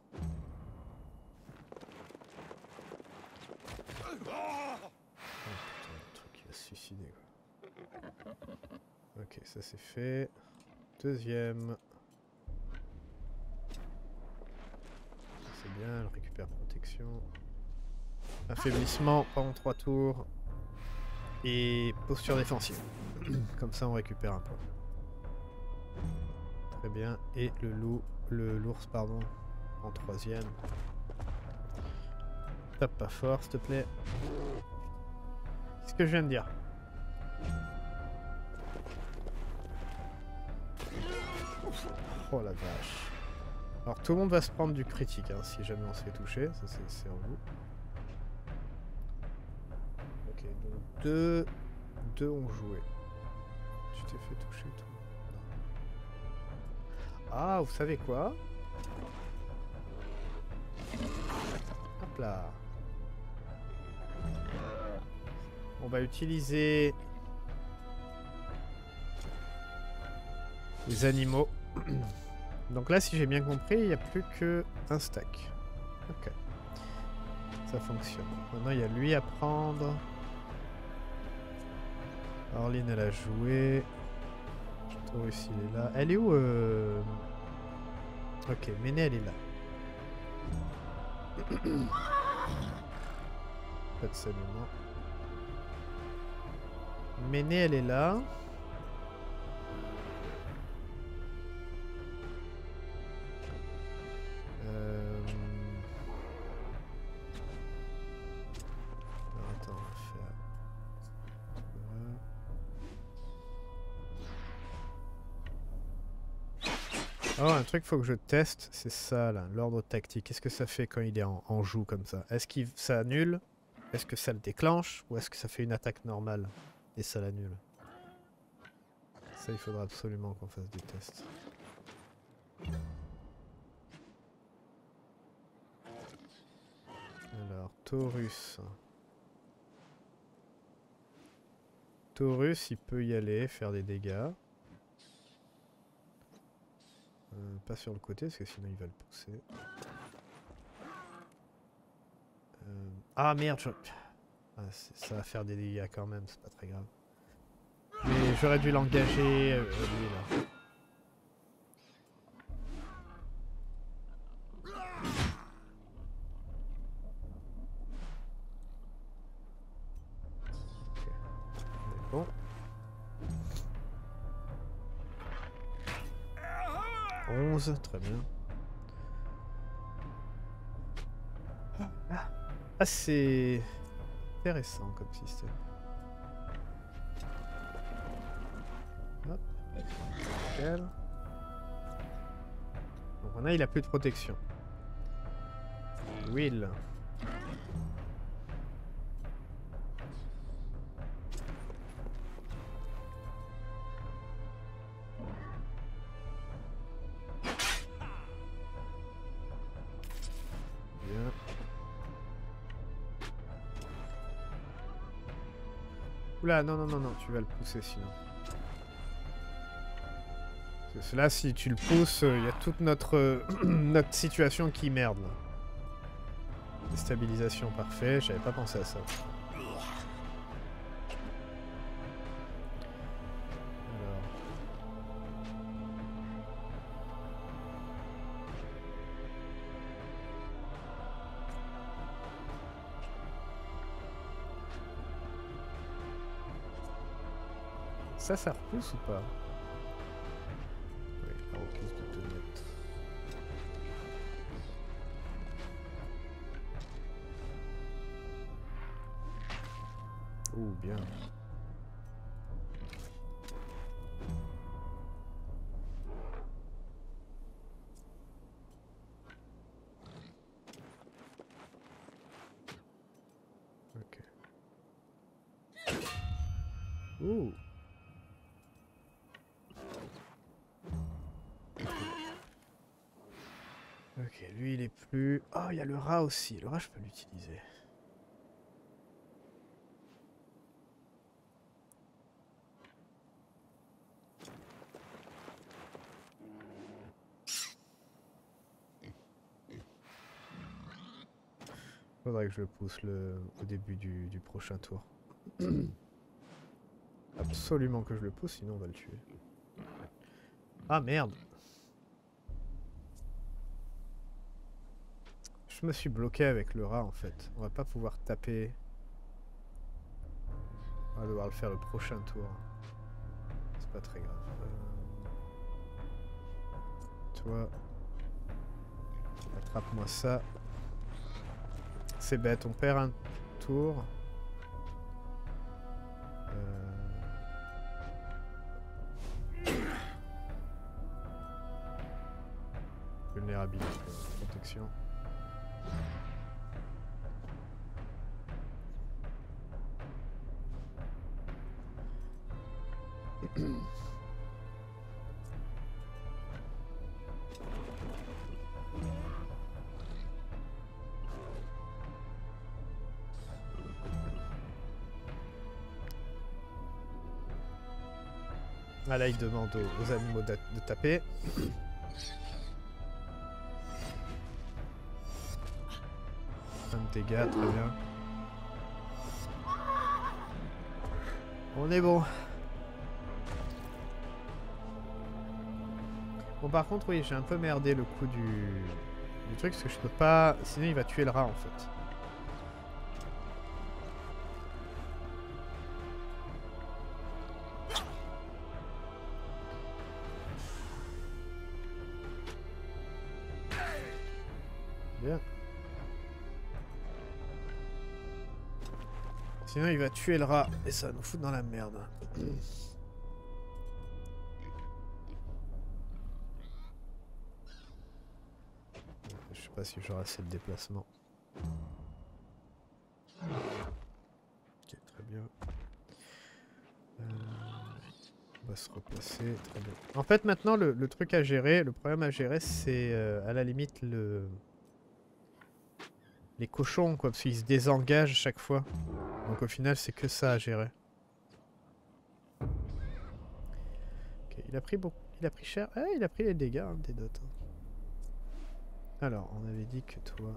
Oh putain, le truc il va se suicider, quoi. Ok, ça c'est fait. Deuxième. C'est bien, elle récupère protection. Affaiblissement pendant trois tours. Et posture défensive. Comme ça on récupère un point. Très bien. Et le loup, le l'ours pardon, en troisième. Tape pas fort s'il te plaît. C'est ce que je viens de dire. Oh la vache. Alors tout le monde va se prendre du critique hein, si jamais on se fait toucher. Ça c'est en vous. Ok, donc deux, deux ont joué. Tu t'es fait toucher tout. Ah, vous savez quoi? Hop là. On va utiliser les animaux. Donc là, si j'ai bien compris, il n'y a plus qu'un stack. Ok. Ça fonctionne. Maintenant, il y a lui à prendre. Orline, elle a joué. Taurus, il est là. Elle est où euh... Ok, Méné, elle est là. Pas de saignement. Méné, elle est là. Euh... Alors, attends, on va faire... Oh, un truc qu'il faut que je teste, c'est ça là, l'ordre tactique. Qu'est-ce que ça fait quand il est en, en joue comme ça? Est-ce que ça annule? Est-ce que ça le déclenche? Ou est-ce que ça fait une attaque normale et ça l'annule? Ça, il faudra absolument qu'on fasse des tests. Alors, Taurus. Taurus, il peut y aller, faire des dégâts. Euh, pas sur le côté, parce que sinon il va le pousser. Euh... Ah merde, je... ah, ça va faire des dégâts quand même, c'est pas très grave. Mais j'aurais dû l'engager, euh, lui là. Bon. onze, très bien. Ah, ah c'est intéressant comme système. Hop. Nickel. Donc on a, il a plus de protection. Will. Oula, non, non, non, non, tu vas le pousser sinon. Parce que là, si tu le pousses, il euh, y a toute notre, euh, notre situation qui merde là. Déstabilisation, parfait, j'avais pas pensé à ça. Alors. Ça, ça repousse ou pas? Oui, la repousse de deux mètres. Ouh, bien. Ok. Ouh. Ok, lui il est plus... Oh, il y a le rat aussi. Le rat, je peux l'utiliser. Faudrait que je le pousse le... au début du, du prochain tour. Absolument que je le pousse, sinon on va le tuer. Ah merde! Je me suis bloqué avec le rat en fait. On va pas pouvoir taper. On va devoir le faire le prochain tour. C'est pas très grave. Euh... Toi. Attrape-moi ça. C'est bête, on perd un tour. Euh... Vulnérabilité, protection. Ah là, il demande aux, aux animaux de, de taper. Un de dégâts, très bien. On est bon. Bon, par contre, oui, j'ai un peu merdé le coup du, du truc, parce que je peux pas... Sinon, il va tuer le rat, en fait. Bien. Sinon, il va tuer le rat, et ça va nous fout dans la merde. Je sais pas si j'aurai assez de déplacement. Ok, très bien. Euh, on va se replacer, très bien. En fait, maintenant, le, le truc à gérer, le problème à gérer, c'est euh, à la limite le... les cochons, quoi, parce qu'ils se désengagent chaque fois. Donc au final, c'est que ça à gérer. Ok, il a pris beaucoup. Il a pris cher. Ah, il a pris les dégâts hein, des dots. Alors, on avait dit que toi.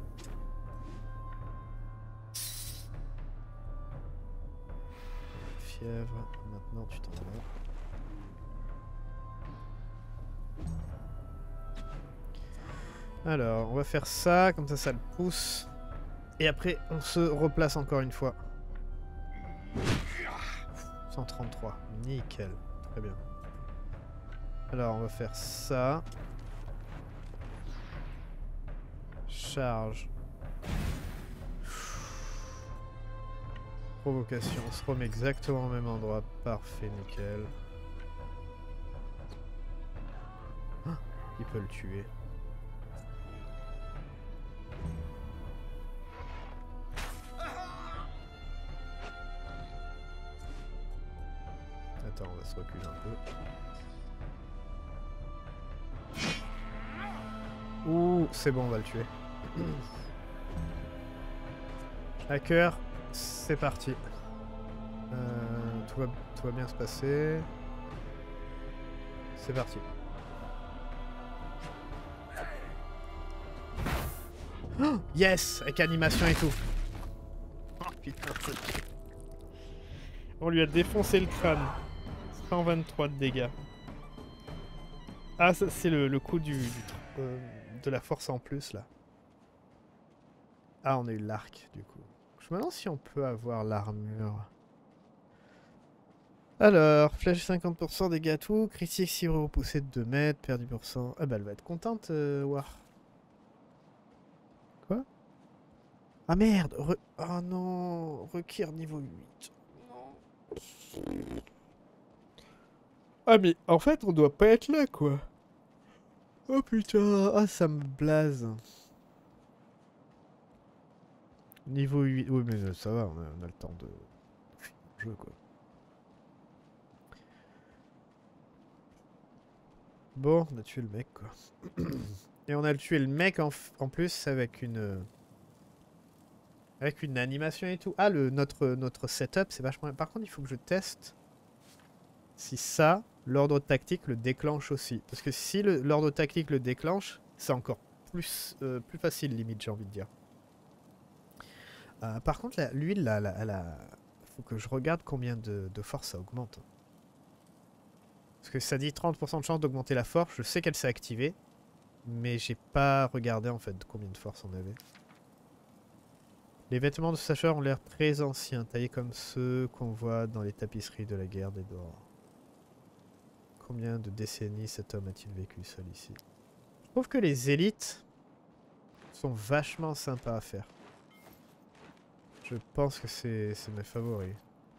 Fièvre. Maintenant, tu t'en vas. Alors, on va faire ça, comme ça, ça le pousse. Et après, on se replace encore une fois. cent trente-trois. Nickel. Très bien. Alors, on va faire ça. Charge. Provocation. On se remet exactement au même endroit. Parfait, nickel. Ah, il peut le tuer. Attends, on va se reculer un peu. Ouh, c'est bon, on va le tuer. Hacker, c'est parti. Euh, tout, va, tout va bien se passer. C'est parti. Oh, yes, avec animation et tout. Oh putain, c'est... On lui a défoncé le crâne. cent vingt-trois de dégâts. Ah, ça c'est le, le coup du, du euh, de la force en plus là. Ah, on a eu l'arc du coup. Je me demande si on peut avoir l'armure. Alors, flèche cinquante pour cent dégâts tout, critique si repoussé de deux mètres, perd dix pour cent. Ah bah elle va être contente, euh, War. Quoi? Ah merde re... Oh non, requiert niveau huit. Non. Ah mais en fait on doit pas être là quoi. Oh putain, ah ça me blase. Niveau huit, oui mais ça va, on a, on a le temps de finir le jeu quoi. Bon, on a tué le mec quoi. Et on a tué le mec en, en plus avec une... Avec une animation et tout. Ah, le, notre, notre setup c'est vachement... Par contre il faut que je teste si ça, l'ordre tactique le déclenche aussi. Parce que si l'ordre tactique le déclenche, c'est encore plus, euh, plus facile limite j'ai envie de dire. Euh, par contre, l'huile, là, là, là, faut que je regarde combien de, de force ça augmente. Parce que ça dit trente pour cent de chance d'augmenter la force. Je sais qu'elle s'est activée. Mais j'ai pas regardé en fait de combien de force on avait. Les vêtements de Sacha ont l'air très anciens, taillés comme ceux qu'on voit dans les tapisseries de la guerre des Dors. Combien de décennies cet homme a-t-il vécu seul ici? Je trouve que les élites sont vachement sympas à faire. Je pense que c'est mes favoris.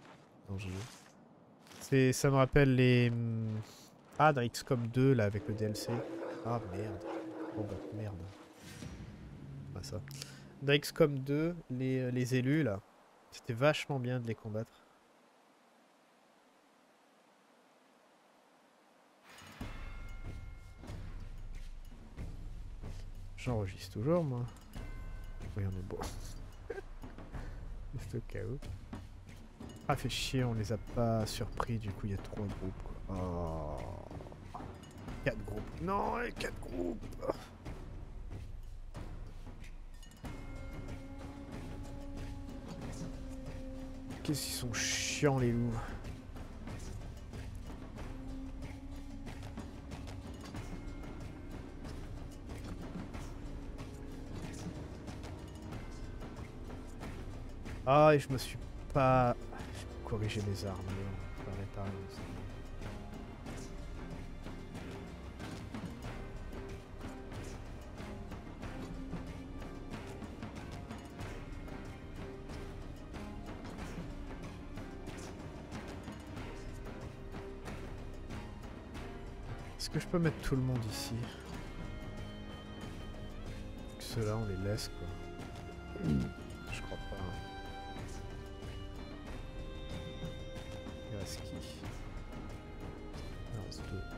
Ça me rappelle les... Ah, dans X COM deux, là, avec le D L C. Ah, merde. Oh bah, merde. Pas ça. Dans X COM deux, les, les élus, là, c'était vachement bien de les combattre. J'enregistre toujours, moi. Oui, on est beau. Juste au cas où. Ah, fait chier, on les a pas surpris, du coup, il y a trois groupes, quoi. Oh. Quatre groupes. Non, quatre groupes. Qu'est-ce qu'ils sont chiants, les loups. Ah, et je me suis pas... J'ai corrigé mes armes. Pas réparer ça. Est-ce que je peux mettre tout le monde ici? Ceux-là, on les laisse, quoi. Je crois pas. Il reste qui? Il reste deux.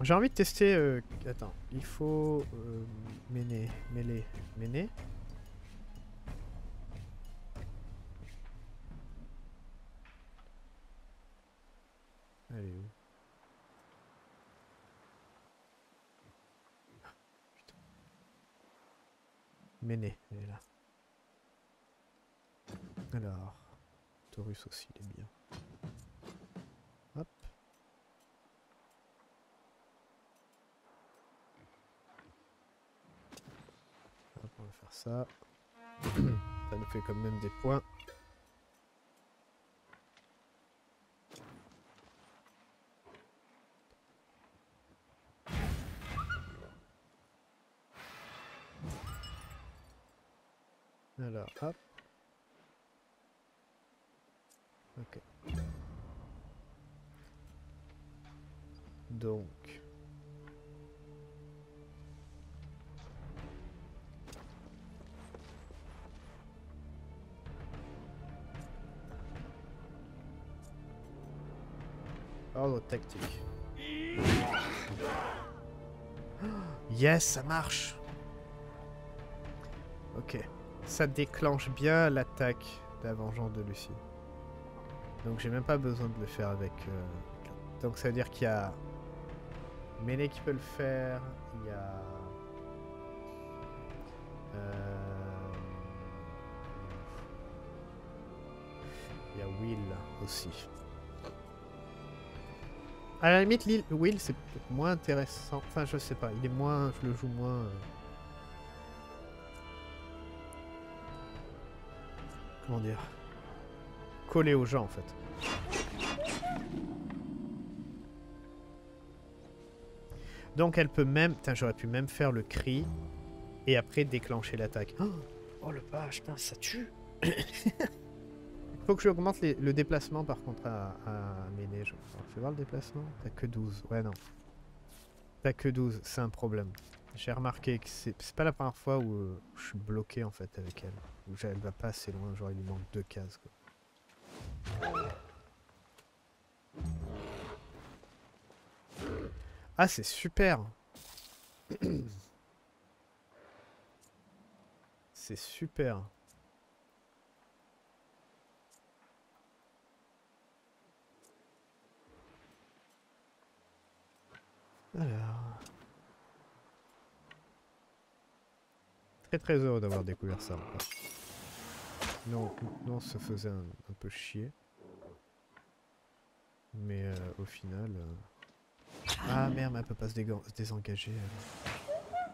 J'ai envie de tester... Euh... Attends, il faut... Euh... Méné, mêlée, méné. Elle est où? Putain. Méné, elle est là. Alors... Taurus aussi, il est bien. Hop. Hop, on va faire ça. Ça nous fait quand même des points. Alors, hop. Ok. Donc... Ordre tactique. Yes, ça marche. Ok. Ça déclenche bien l'attaque de la vengeance de Lucie. Donc j'ai même pas besoin de le faire avec... Euh... Donc ça veut dire qu'il y a... Méné qui peut le faire. Il y a... Euh... Il y a Will aussi. À la limite, Will, c'est moins intéressant. Enfin, je sais pas. Il est moins... Je le joue moins... Euh... Comment dire? Collé aux gens, en fait. Donc, elle peut même... Putain, j'aurais pu même faire le cri. Et après, déclencher l'attaque. Oh, oh le page, putain, ça tue. Faut que j'augmente le déplacement, par contre, à, à Méné. Je... Alors, je vais voir le déplacement. T'as que douze. Ouais, non. T'as que douze. C'est un problème. J'ai remarqué que c'est pas la première fois où euh, je suis bloqué, en fait, avec elle. Où elle va pas assez loin. Genre, il lui manque deux cases, quoi. Ah, c'est super. C'est super. Alors... Très très heureux d'avoir découvert ça. Non, non, ça faisait un, un peu chier. Mais euh, au final... Euh... Ah merde, elle peut pas se, se désengager. Elle.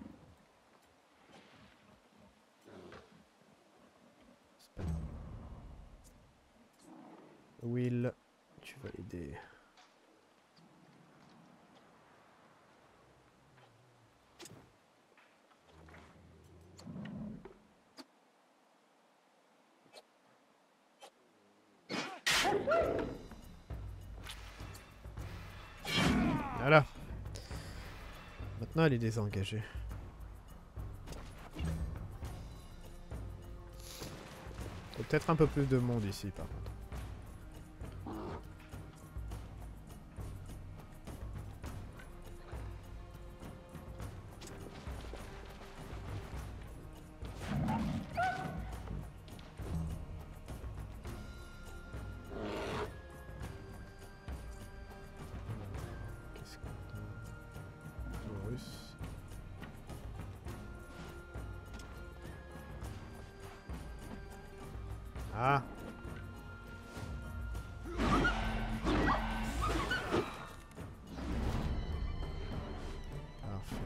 Pas... Will, tu vas l'aider. Voilà. Maintenant, elle est désengagée. Il y a peut-être un peu plus de monde ici, par contre. Ah. Parfait.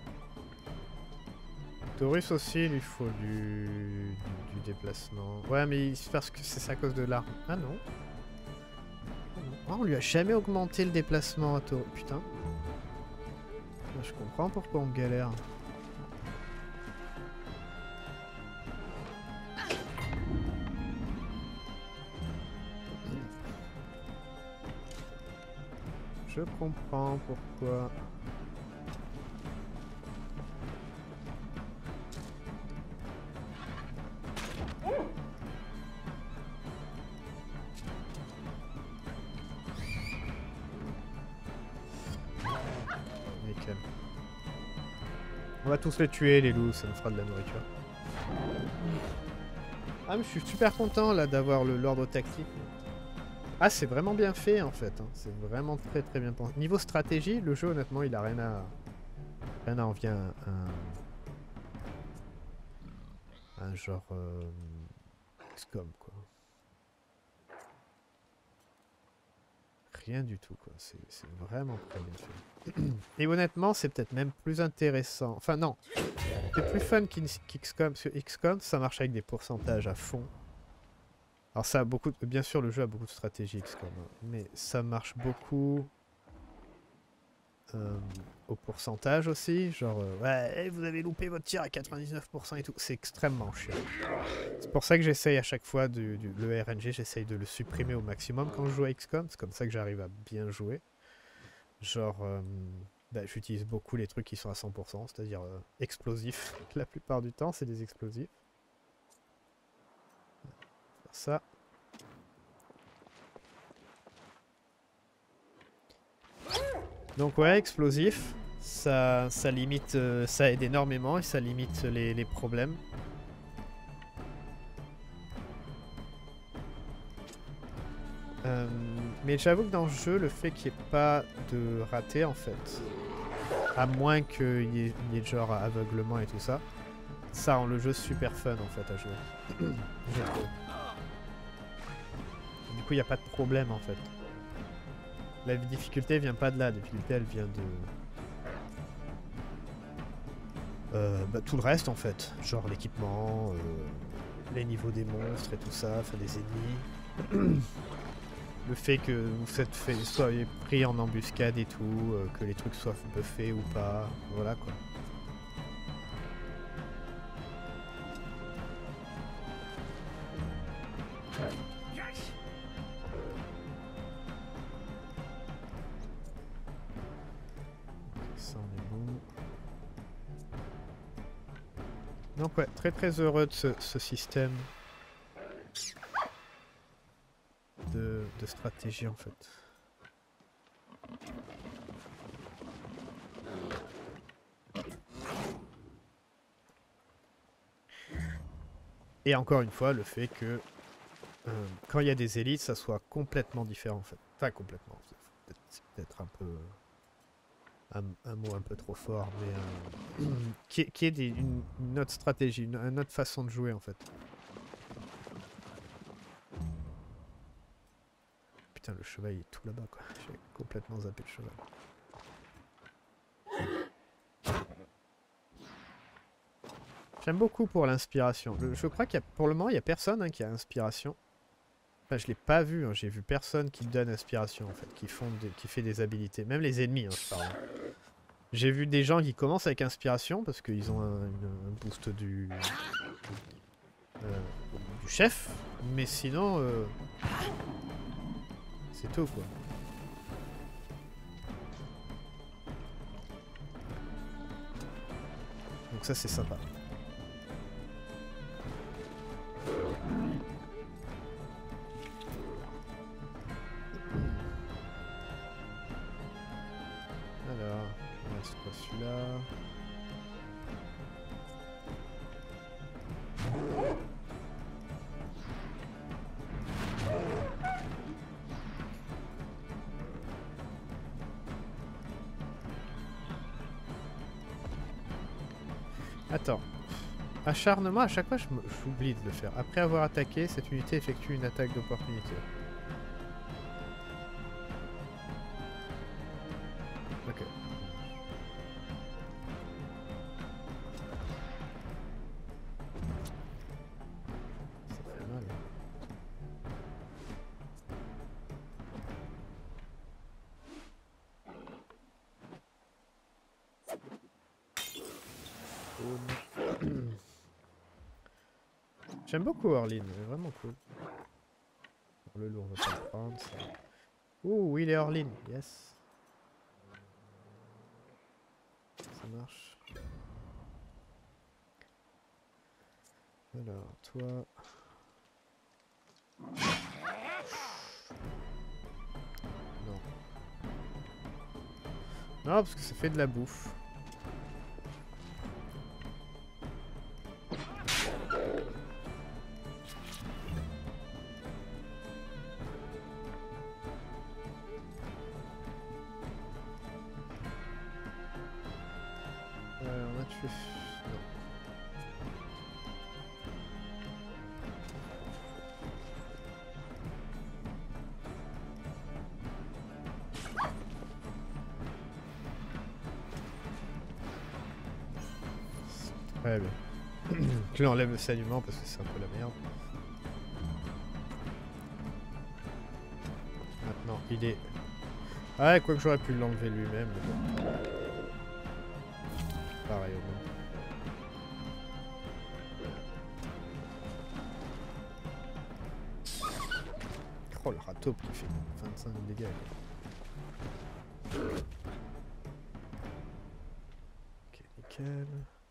Taurus aussi, il lui faut du, du, du déplacement. Ouais, mais parce que c'est à cause de l'arme. Ah non. Oh, on lui a jamais augmenté le déplacement à Taurus. Putain. Je comprends pourquoi on galère. Je comprends pourquoi. va tous les tuer, les loups, ça nous fera de la nourriture. Ah, mais je suis super content là d'avoir l'ordre tactique. Ah, c'est vraiment bien fait en fait. Hein. C'est vraiment très très bien pensé. Niveau stratégie, le jeu honnêtement, il a rien à rien à envier un, un, un genre euh, X COM quoi. Rien du tout quoi. C'est vraiment très bien fait. Et honnêtement, c'est peut-être même plus intéressant. Enfin non, c'est plus fun qu'X COM. Sur X COM, ça marche avec des pourcentages à fond. Alors ça a beaucoup, de... bien sûr le jeu a beaucoup de stratégie X COM, hein, mais ça marche beaucoup euh, au pourcentage aussi, genre euh, ouais vous avez loupé votre tir à quatre-vingt-dix-neuf pour cent et tout, c'est extrêmement chiant. C'est pour ça que j'essaye à chaque fois du, du, le R N G, j'essaye de le supprimer au maximum quand je joue à X COM, c'est comme ça que j'arrive à bien jouer. Genre euh, bah, j'utilise beaucoup les trucs qui sont à cent pour cent, c'est-à-dire euh, explosifs, la plupart du temps c'est des explosifs. Ça. Donc ouais, explosif, ça, ça limite, euh, ça aide énormément et ça limite les, les problèmes. Euh, mais j'avoue que dans le jeu, le fait qu'il n'y ait pas de raté en fait, à moins qu'il y, y ait genre aveuglement et tout ça, ça rend le jeu super fun en fait à jouer. Je trouve. Du coup, il n'y a pas de problème en fait. La difficulté vient pas de là, la difficulté elle vient de... Euh, bah, tout le reste en fait, genre l'équipement, euh, les niveaux des monstres et tout ça, enfin des ennemis. Le fait que vous faites, fait, soyez pris en embuscade et tout, euh, que les trucs soient buffés ou pas, voilà quoi. Ça on est bon. Donc ouais, très très heureux de ce, ce système de, de stratégie en fait. Et encore une fois, le fait que euh, quand il y a des élites, ça soit complètement différent en fait. Enfin complètement, c'est peut-être un peu... Un, un mot un peu trop fort, mais... Euh, qui est, qui est des, une, une autre stratégie, une, une autre façon de jouer en fait. Putain, le cheval il est tout là-bas quoi. J'ai complètement zappé le cheval. J'aime beaucoup pour l'inspiration. Je crois qu'il y a, pour le moment, il n'y a personne hein, qui a inspiration. Enfin, je l'ai pas vu. Hein. J'ai vu personne qui donne inspiration en fait, qui font, des, qui fait des habilités. Même les ennemis, hein, je parle. J'ai vu des gens qui commencent avec inspiration parce qu'ils ont un, une, un boost du, euh, du chef, mais sinon, euh, c'est tout quoi. Donc ça c'est sympa. Alors, c'est quoi celui-là? Attends. Acharnement, à chaque fois j'oublie de le faire. Après avoir attaqué, cette unité effectue une attaque d'opportunité. Ok. Ça fait mal. J'aime beaucoup Orlin, elle est vraiment cool. Le loup, on va pas le prendre. Ça. Ouh, il est Orlin, yes. Ça marche. Alors, toi... Non. Non, parce que ça fait de la bouffe. Ouais, mais... je lui enlève le saignement parce que c'est un peu la merde. Maintenant, il est... Ah, quoi que j'aurais pu l'enlever lui-même, mais bon. Pareil au même. Oh, le râteau qui fait vingt-cinq de dégâts. Ok, nickel.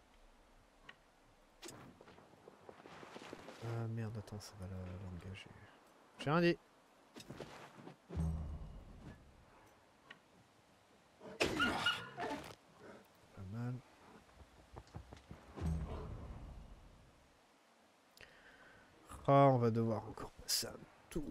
Ah merde, attends, ça va l'engager. J'ai rien dit. Pas mal. Ah, on va devoir encore passer un tour.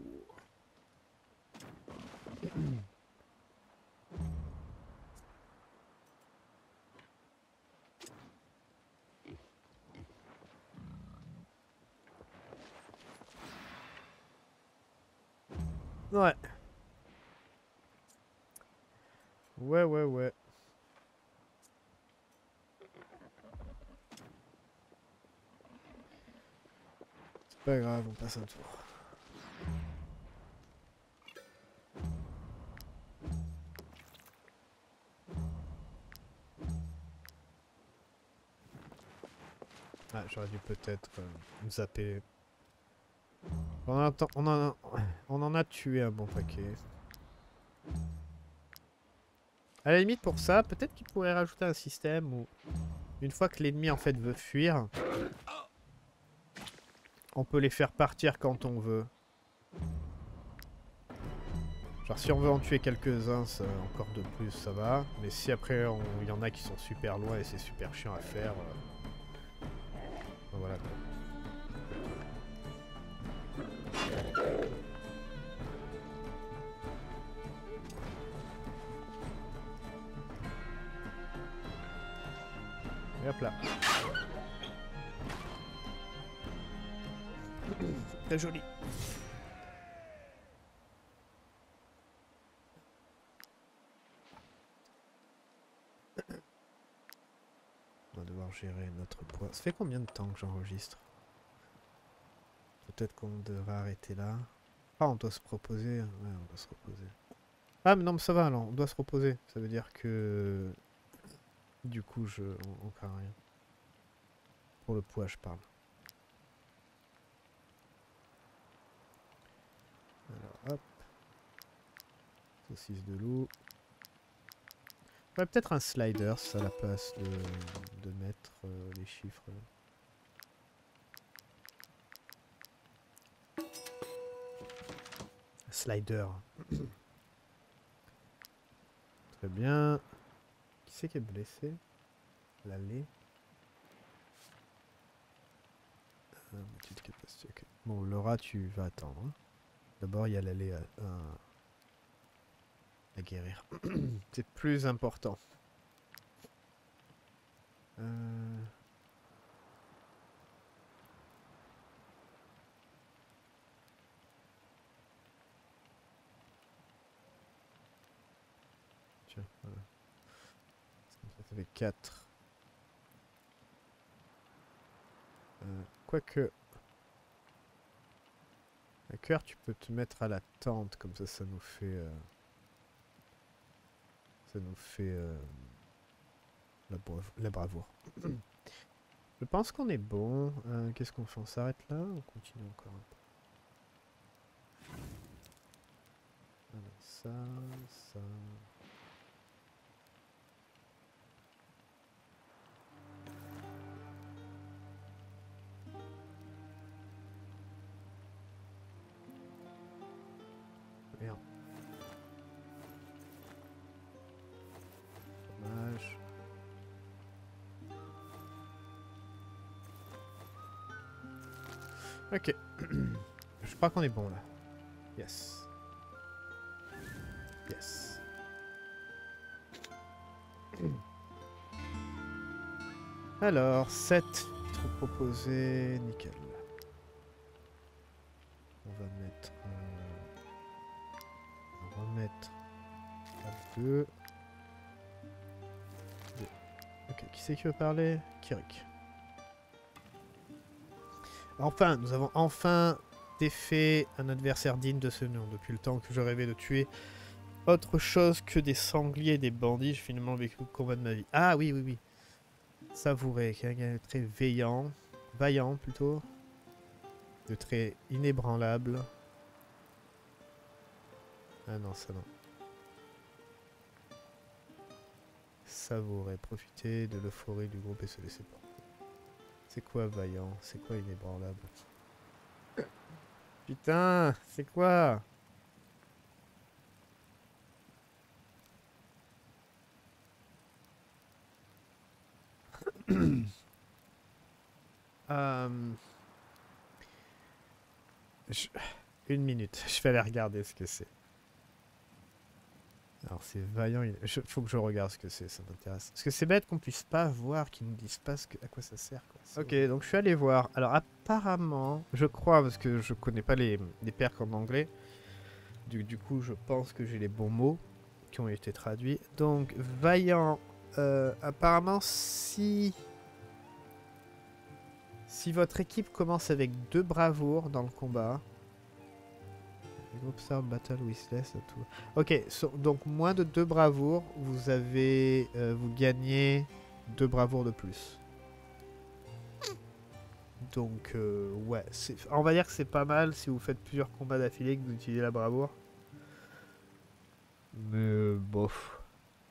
Ouais. Ouais, ouais, ouais. C'est pas grave, on passe un tour. Ah, j'aurais dû peut-être euh, me zapper. On en, a, on, en a, on en a tué un bon paquet. À la limite, pour ça, peut-être qu'il pourrait rajouter un système où, une fois que l'ennemi en fait veut fuir, on peut les faire partir quand on veut. Genre si on veut en tuer quelques-uns, encore de plus, ça va. Mais si après, il y en a qui sont super loin et c'est super chiant à faire... Euh... Ben voilà quoi. Et hop là. Très joli. On va devoir gérer notre poids. Ça fait combien de temps que j'enregistre? Peut-être qu'on devrait arrêter là. Ah, on doit se proposer. Ouais, on doit se reposer. Ah, mais non, mais ça va alors. On doit se reposer. Ça veut dire que... Du coup, je... on, on craint rien. Pour le poids, je parle. Alors, hop. Saucisse de loup. Ouais, peut-être un slider, ça a la place de, de mettre euh, les chiffres. Slider. Très bien. Qui c'est qui est blessé? L'allée. Ah, petite capacité. Okay. Bon, Laura, tu vas attendre. Hein. D'abord, il y a l'allée à, à, à guérir. C'est plus important. Euh... Tiens, voilà. Ça fait quatre. Euh, Quoique... À cœur, tu peux te mettre à la tente, comme ça, ça nous fait... Euh... Ça nous fait... Euh... La, bravo la bravoure. Je pense qu'on est bon. Euh, Qu'est-ce qu'on fait? On s'arrête là ou on continue encore un peu? Alors ça, ça... Merde. Dommage. Ok. Je crois qu'on est bon là. Yes. Yes. Alors, sept titres proposés. Nickel. On va mettre... Euh, on va remettre à deux. deux. Ok, qui c'est qui veut parler? Kirik. Enfin, nous avons enfin défait un adversaire digne de ce nom. Depuis le temps que je rêvais de tuer autre chose que des sangliers et des bandits, j'ai finalement vécu le combat de ma vie. Ah oui, oui, oui. Savouré, quelqu'un de très veillant, vaillant plutôt, de très inébranlable. Ah non, ça non. Savourer, profiter de l'euphorie du groupe et se laisser porter. C'est quoi vaillant? C'est quoi inébranlable? Putain, c'est quoi? euh... Je... Une minute, je vais aller regarder ce que c'est. Alors c'est vaillant, il je... faut que je regarde ce que c'est, ça m'intéresse. Parce que c'est bête qu'on puisse pas voir, qu'ils nous disent pas ce que... à quoi ça sert. Quoi. Ok, donc je suis allé voir. Alors apparemment, je crois, parce que je connais pas les, les percs en anglais, du, du coup je pense que j'ai les bons mots qui ont été traduits. Donc vaillant, euh, apparemment si... Si votre équipe commence avec deux bravoures dans le combat... Observe battle with less à tout. Ok, so, donc moins de deux bravoures, vous avez, euh, vous gagnez deux bravoures de plus. Donc euh, ouais, on va dire que c'est pas mal si vous faites plusieurs combats d'affilée que vous utilisez la bravoure. Mais euh, bof.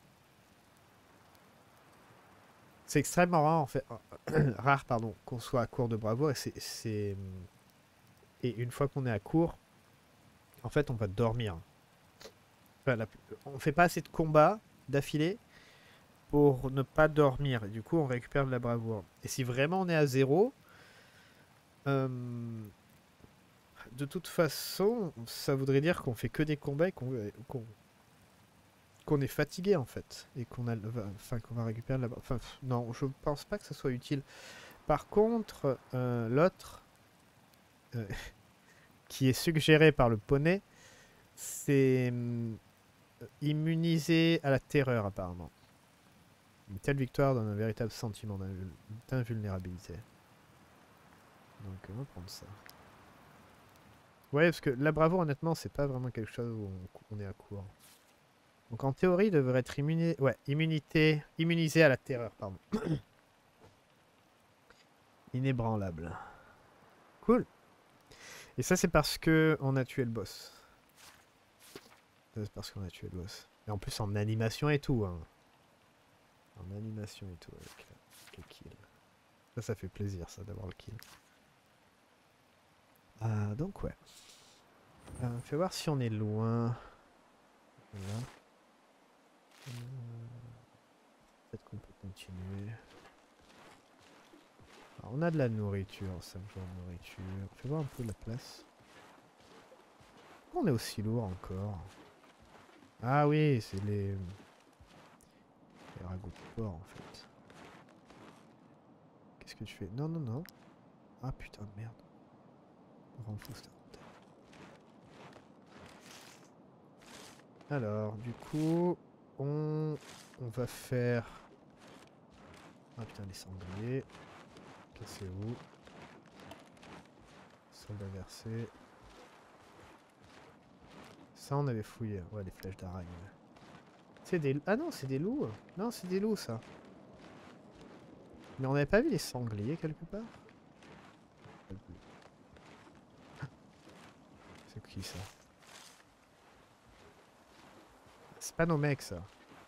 C'est extrêmement rare en fait, rare pardon, qu'on soit à court de bravoure et c'est et une fois qu'on est à court, en fait on va dormir. Enfin, la, on fait pas assez de combats d'affilée pour ne pas dormir. Et du coup, on récupère de la bravoure. Et si vraiment on est à zéro, euh, de toute façon, ça voudrait dire qu'on fait que des combats et qu'on qu'on qu'on est fatigué en fait. Et qu'on a, enfin, qu'on va récupérer de la bravoure. Enfin, non, je pense pas que ça soit utile. Par contre, euh, l'autre, euh, qui est suggéré par le poney, c'est euh, immunisé à la terreur apparemment. Une telle victoire donne un véritable sentiment d'invulnérabilité. Donc on va prendre ça. Ouais, parce que la bravoure, honnêtement, c'est pas vraiment quelque chose où on, on est à court. Donc en théorie, il devrait être immuné... ouais, immunité, immunisé à la terreur, pardon. Inébranlable. Cool. Et ça, c'est parce que on a tué le boss. C'est parce qu'on a tué le boss. Et en plus, en animation et tout. Hein. En animation et tout, avec, avec le kill. Ça, ça fait plaisir, ça, d'avoir le kill. Euh, donc, ouais. Euh, fais voir si on est loin. Voilà. Euh, Peut-être qu'on peut continuer. Alors, on a de la nourriture, cinq jours de nourriture. Fais voir un peu la place. Pourquoi on est aussi lourd encore? Ah oui, c'est les... les ragoûts de porc en fait. Qu'est-ce que tu fais? Non, non, non. Ah putain de merde. Renforce. Alors, du coup, on, on va faire... Ah putain, les sangliers. Cassez-vous. Soldat versé. Ça, on avait fouillé. Ouais, les flèches d'aragne. C'est des... Ah non, c'est des loups. Non, c'est des loups, ça. Mais on n'avait pas vu les sangliers quelque part? C'est qui, ça? C'est pas nos mecs, ça.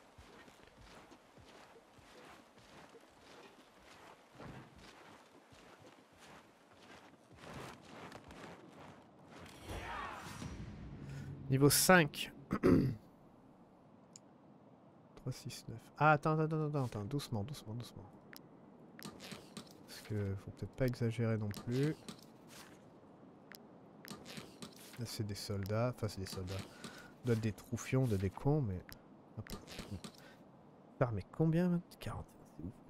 Niveau cinq. trois, six, neuf. Ah, attends, attends, attends, attends, doucement, doucement, doucement. Parce que faut peut-être pas exagérer non plus. Là, c'est des soldats. Enfin, c'est des soldats. D'autres des troufions, de des cons, mais... Hop. Par mais combien? quarante. C'est ouf.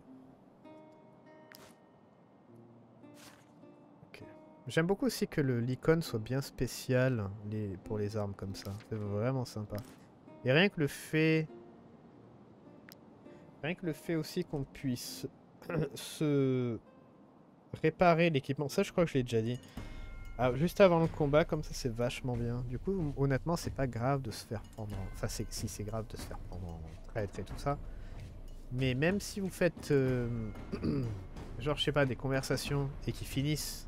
Ok. J'aime beaucoup aussi que l'icône soit bien spéciale les, pour les armes comme ça. C'est vraiment sympa. Et rien que le fait... Rien que le fait aussi qu'on puisse se... réparer l'équipement. Ça, je crois que je l'ai déjà dit. Ah, juste avant le combat, comme ça, c'est vachement bien. Du coup, honnêtement, c'est pas grave de se faire prendre... en- Enfin, si c'est grave de se faire prendre en traître et tout ça. Mais même si vous faites... euh, genre, je sais pas, des conversations et qui finissent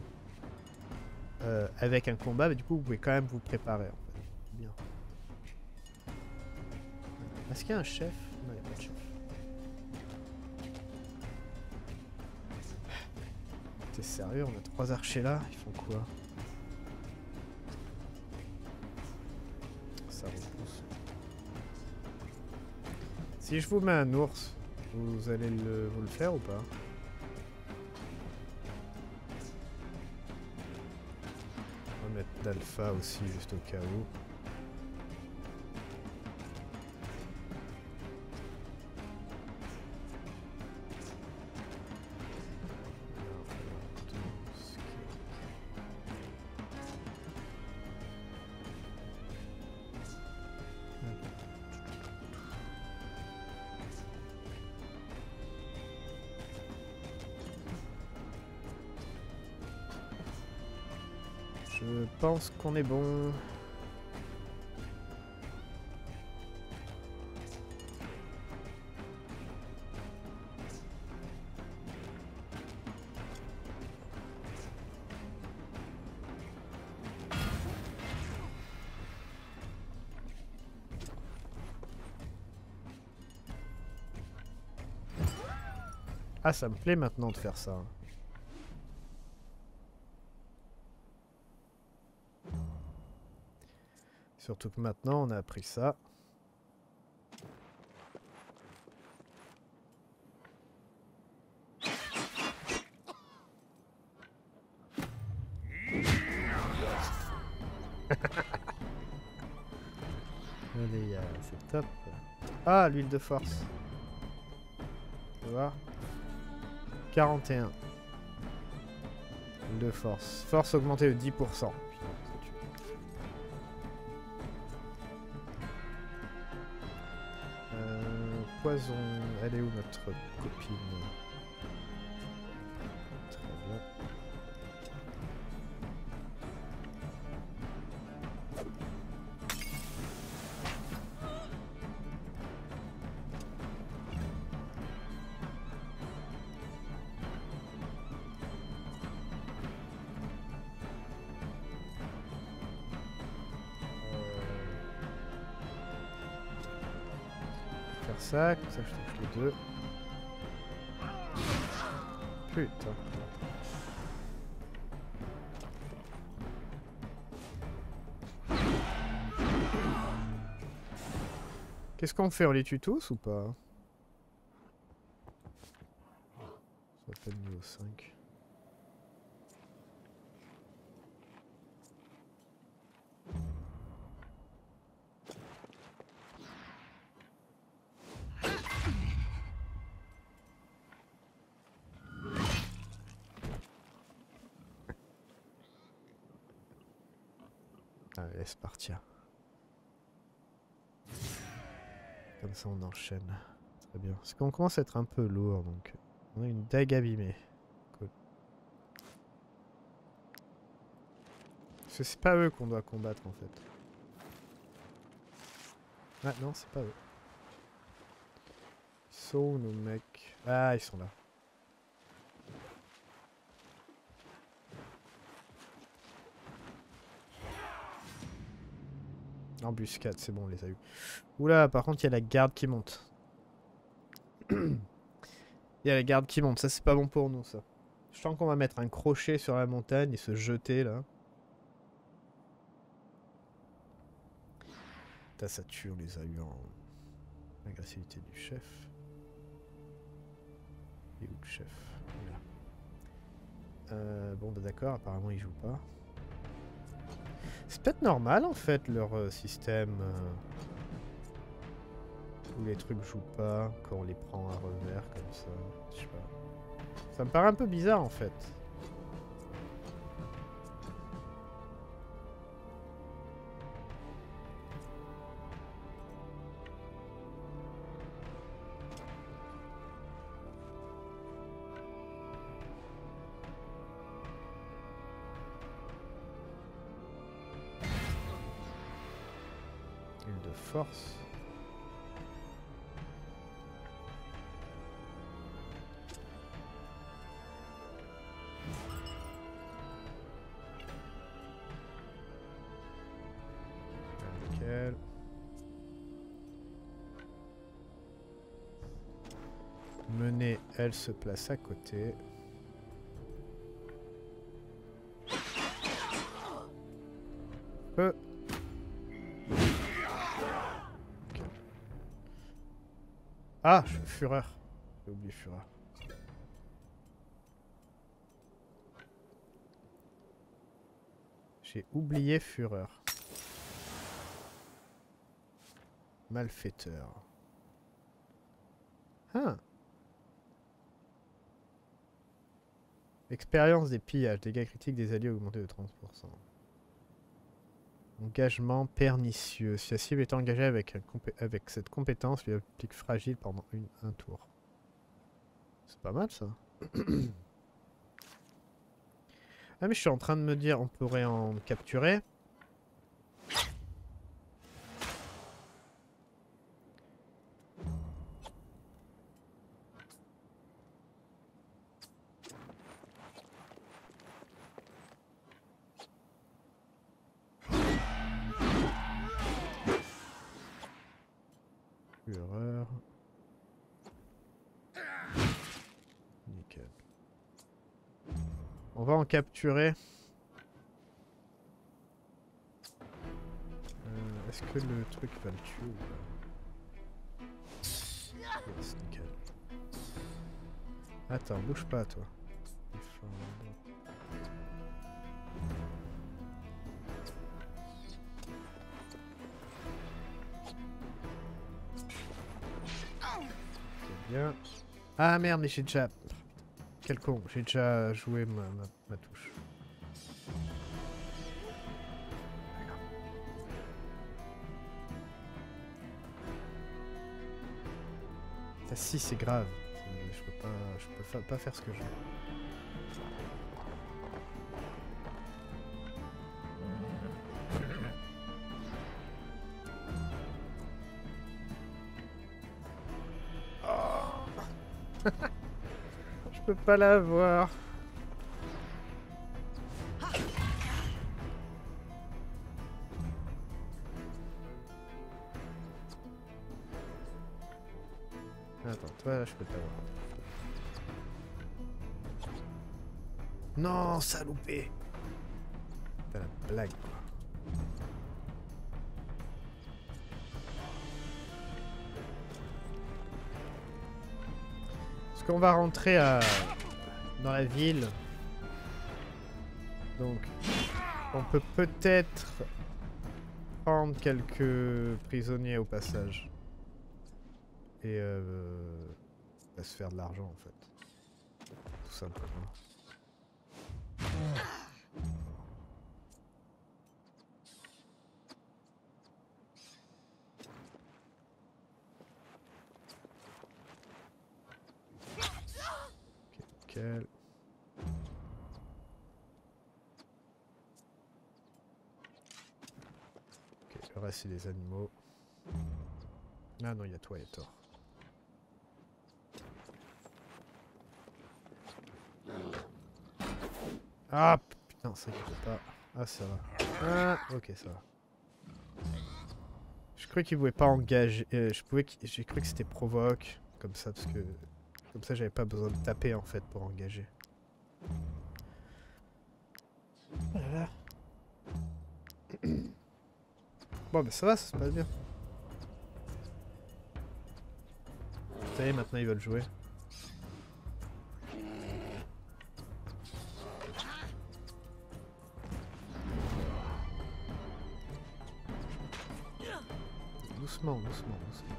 euh, avec un combat, bah, du coup, vous pouvez quand même vous préparer, en fait. Bien. Est-ce qu'il y a un chef? Non, il n'y a pas de chef. T'es sérieux? On a trois archers là? Ils font quoi? Ça repousse. Si je vous mets un ours, vous allez le, vous le faire ou pas? On va mettre d'alpha aussi, juste au cas où. Je pense qu'on est bon. Ah, ça me plaît maintenant de faire ça. Surtout que maintenant, on a appris ça. Allez, euh, c'est top. Ah, l'huile de force. Tu vois, quarante et un. Huile de force. Force augmentée de dix pour cent. Putain, ça tue. Euh, poison. Elle est où notre copine? Très bien. Faire ça, comme ça je touche les deux. Putain. Qu'est-ce qu'on fait? On les tue tous ou pas? Ça va pas de niveau cinq. Allez, laisse partir. Comme ça on enchaîne. Très bien. Parce qu'on commence à être un peu lourd, donc on a une dague abîmée. Cool. Parce que c'est pas eux qu'on doit combattre en fait. Ah non, c'est pas eux. Ils sont où nos mecs? Ah, ils sont là. Embuscade, c'est bon, on les a eu. Oula, par contre, il y a la garde qui monte. Il y a la garde qui monte, ça c'est pas bon pour nous, ça. Je sens qu'on va mettre un crochet sur la montagne et se jeter là. Putain, ça tue, on les a eu en agressivité du chef. Et où le chef? Voilà. Euh, bon, bah d'accord, apparemment il joue pas. C'est peut-être normal en fait leur euh, système euh, où les trucs jouent pas quand on les prend à revers comme ça. Je sais pas. Ça me paraît un peu bizarre en fait. force. Nickel. Mener, elle se place à côté. Feu. Okay. Ah, je suis fureur. J'ai oublié fureur. J'ai oublié fureur. Malfaiteur. Ah. Expérience des pillages. Dégâts critiques des alliés augmentés de trente pour cent. Engagement pernicieux. Si la cible est engagée avec, un avec cette compétence, lui applique fragile pendant une, un tour. C'est pas mal ça. Ah mais je suis en train de me dire, on pourrait en capturer. Fureur. Nickel. On va en capturer. Euh, Est-ce que le truc va le tuer ou pas? Yes, nickel. Attends, bouge pas toi. Bien. Ah merde, mais j'ai déjà... Quel con, j'ai déjà joué ma, ma, ma touche. Ah si, c'est grave. Je peux pas, je peux fa pas faire ce que je veux. Je peux pas l'avoir. Attends, toi là je peux t'avoir. Non, saloupé. T'as la blague quoi. Parce qu'on va rentrer à... dans la ville. Donc, on peut peut-être prendre quelques prisonniers au passage. Et euh, à se faire de l'argent en fait. Tout simplement. Ok, nickel. Ok, le reste c'est des animaux. Ah non, il y a toi et tort. Ah putain, ça y est pas. Ah ça va. Ah ok ça va. Je croyais qu'il pouvait pas engager. Euh, je pouvais. J'ai cru que c'était provoque comme ça parce que comme ça j'avais pas besoin de taper en fait pour engager. Voilà. Bon bah ça va, ça se passe bien. Ça y est, maintenant ils veulent jouer. Doucement, doucement, doucement.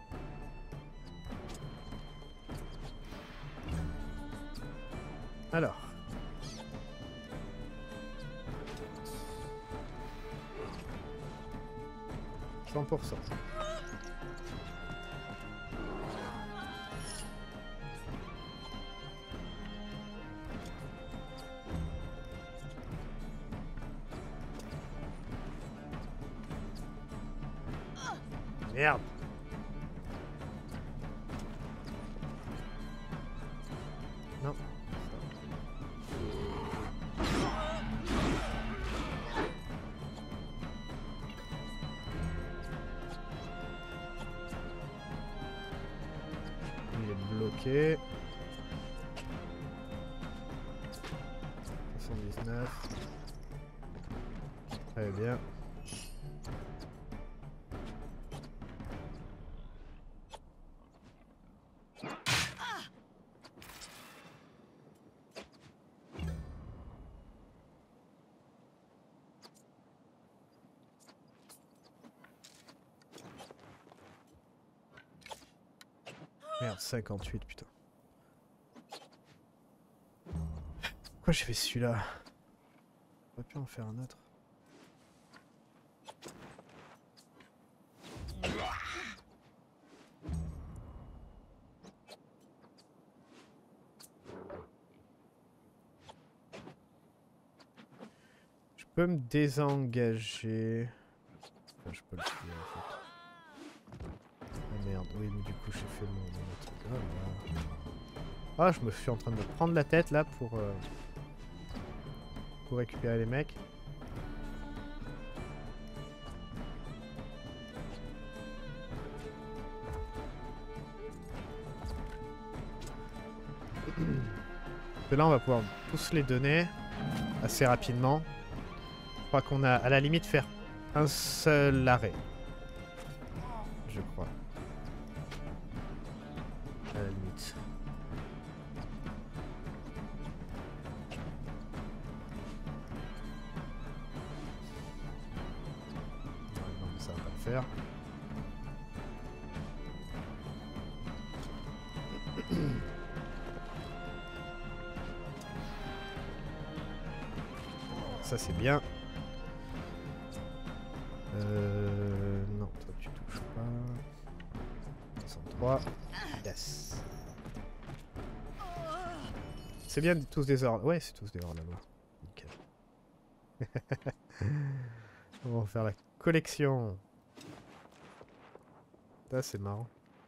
Alors. cent pour cent. Merde. Non. Il est bloqué. soixante-dix-neuf. Très bien. Merde, cinquante-huit, putain. Pourquoi j'ai fait celui-là? On aurait pu en faire un autre. Je peux me désengager. Enfin, je peux le tuer en fait. Ah merde, oui, mais du coup j'ai fait mon, mon truc. Oh là là. Ah, je me suis en train de me prendre la tête là pour, euh, pour récupérer les mecs. Que là on va pouvoir tous les donner assez rapidement. Je crois qu'on a à la limite faire un seul arrêt. Je crois. À la limite. Non, non, ça va pas le faire. Ça c'est bien. Euh... Non, toi tu touches pas. soixante-trois. Yes. C'est bien tous des ordres. Ouais, c'est tous des ordres là-bas. Nickel. On va faire la collection. Ça c'est marrant.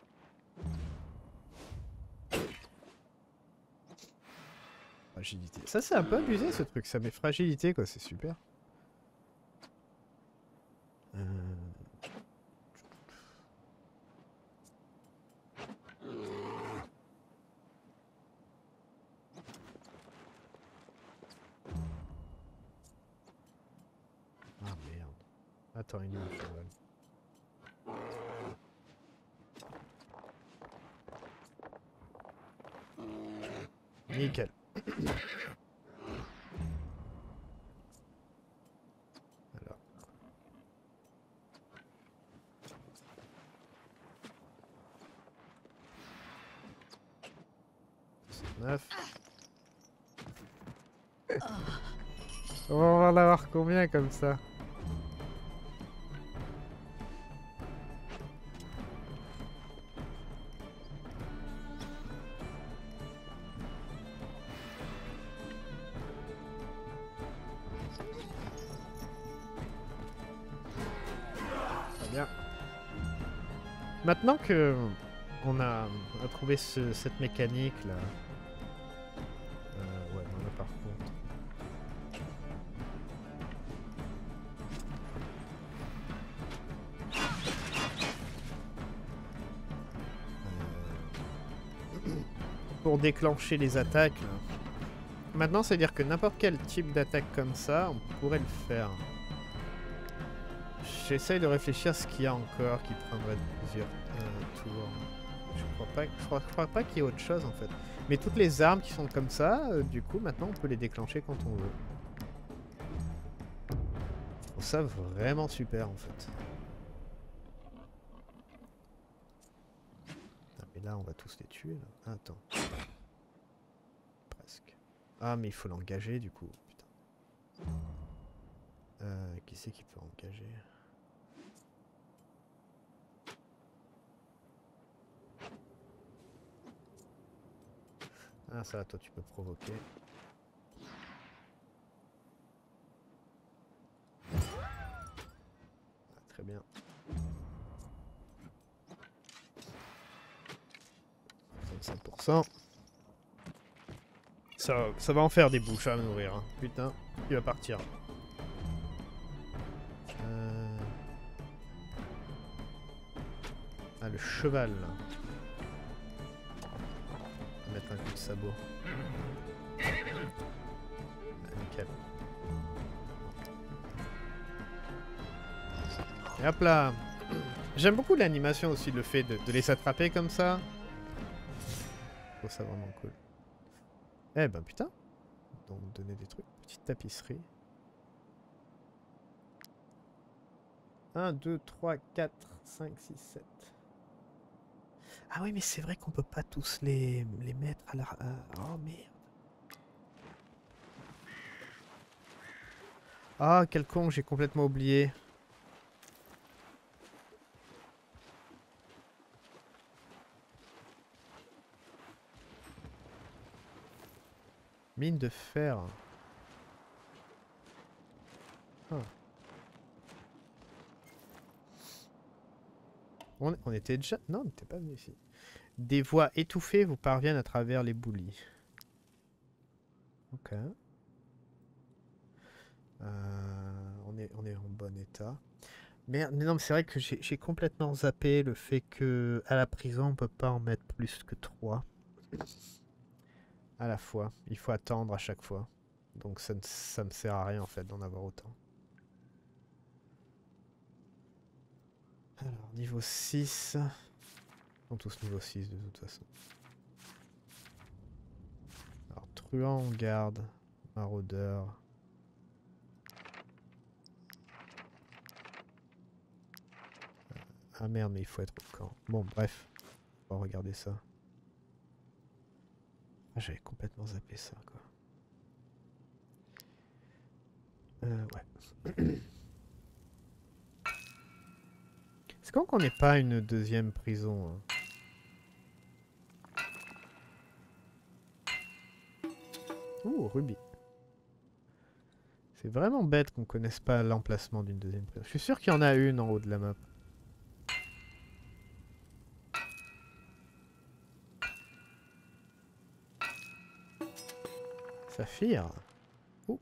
Fragilité. Ça c'est un peu abusé ce truc, ça met fragilité quoi, c'est super. Euh... Ah merde. Attends, il est où le cheval? Nickel. Alors. soixante-neuf. On va en avoir combien comme ça? Bien. Maintenant que on a, on a trouvé ce, cette mécanique là. Euh, ouais, non, là par contre. Euh, pour déclencher les attaques. Là. Maintenant, c'est à dire que n'importe quel type d'attaque comme ça, on pourrait le faire. J'essaye de réfléchir à ce qu'il y a encore qui prendrait plusieurs euh, tours. Je crois pas, je crois, je crois pas qu'il y ait autre chose en fait. Mais toutes les armes qui sont comme ça, euh, du coup maintenant on peut les déclencher quand on veut. Je trouve ça vraiment super en fait. Ah, mais là on va tous les tuer là. Ah, attends. Presque. Ah mais il faut l'engager du coup. Putain. Euh, qui c'est qui peut engager ? Ah ça, toi tu peux provoquer. Ah, très bien. cinq pour cent. Ça, ça va en faire des bouches à nourrir. Hein. Putain, il va partir. Euh... Ah, le cheval, là. On va mettre un coup de sabot. Ah, nickel. Et hop là. J'aime beaucoup l'animation aussi, le fait de, de les attraper comme ça. Je trouve ça vraiment cool. Eh ben putain. Donc donner des trucs. Petite tapisserie. un, deux, trois, quatre, cinq, six, sept. Ah oui mais c'est vrai qu'on peut pas tous les, les mettre à la... À... Oh merde. Ah quel con, j'ai complètement oublié. Mine de fer. Ah. On, on était déjà... Non, on n'était pas venu ici. Des voix étouffées vous parviennent à travers les boulis. Ok. Euh, on, est, on est en bon état. Mais, mais non, mais c'est vrai que j'ai complètement zappé le fait que à la prison, on peut pas en mettre plus que trois. À la fois. Il faut attendre à chaque fois. Donc ça ne ça me sert à rien en fait d'en avoir autant. Alors, niveau six. Ils sont tous niveau six de toute façon. Alors, truand, on garde. Maraudeur. Ah merde, mais il faut être au camp. Bon, bref. On va regarder ça. Ah, j'avais complètement zappé ça, quoi. Euh, ouais. C'est quand qu'on n'est pas une deuxième prison hein. Ouh, rubis. C'est vraiment bête qu'on connaisse pas l'emplacement d'une deuxième prison. Je suis sûr qu'il y en a une en haut de la map. Saphir. Oh.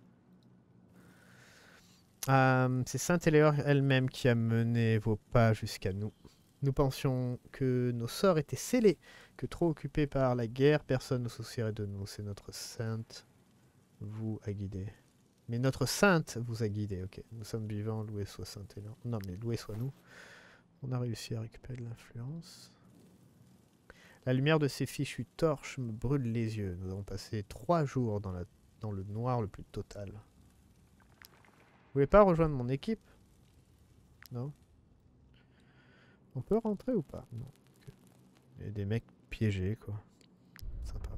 Euh, C'est Sainte-Éléor elle-même qui a mené vos pas jusqu'à nous. Nous pensions que nos sorts étaient scellés, que trop occupés par la guerre, personne ne soucierait de nous. C'est notre sainte vous a guidé. Mais notre sainte vous a guidé, ok. Nous sommes vivants, loué soit Sainte-Éléor. Non mais loué soit nous. On a réussi à récupérer de l'influence. La lumière de ces fichues torches me brûle les yeux. Nous avons passé trois jours dans, la, dans le noir le plus total. Vous voulez pas rejoindre mon équipe? Non? On peut rentrer ou pas? Non. Okay. Il y a des mecs piégés, quoi. Sympa.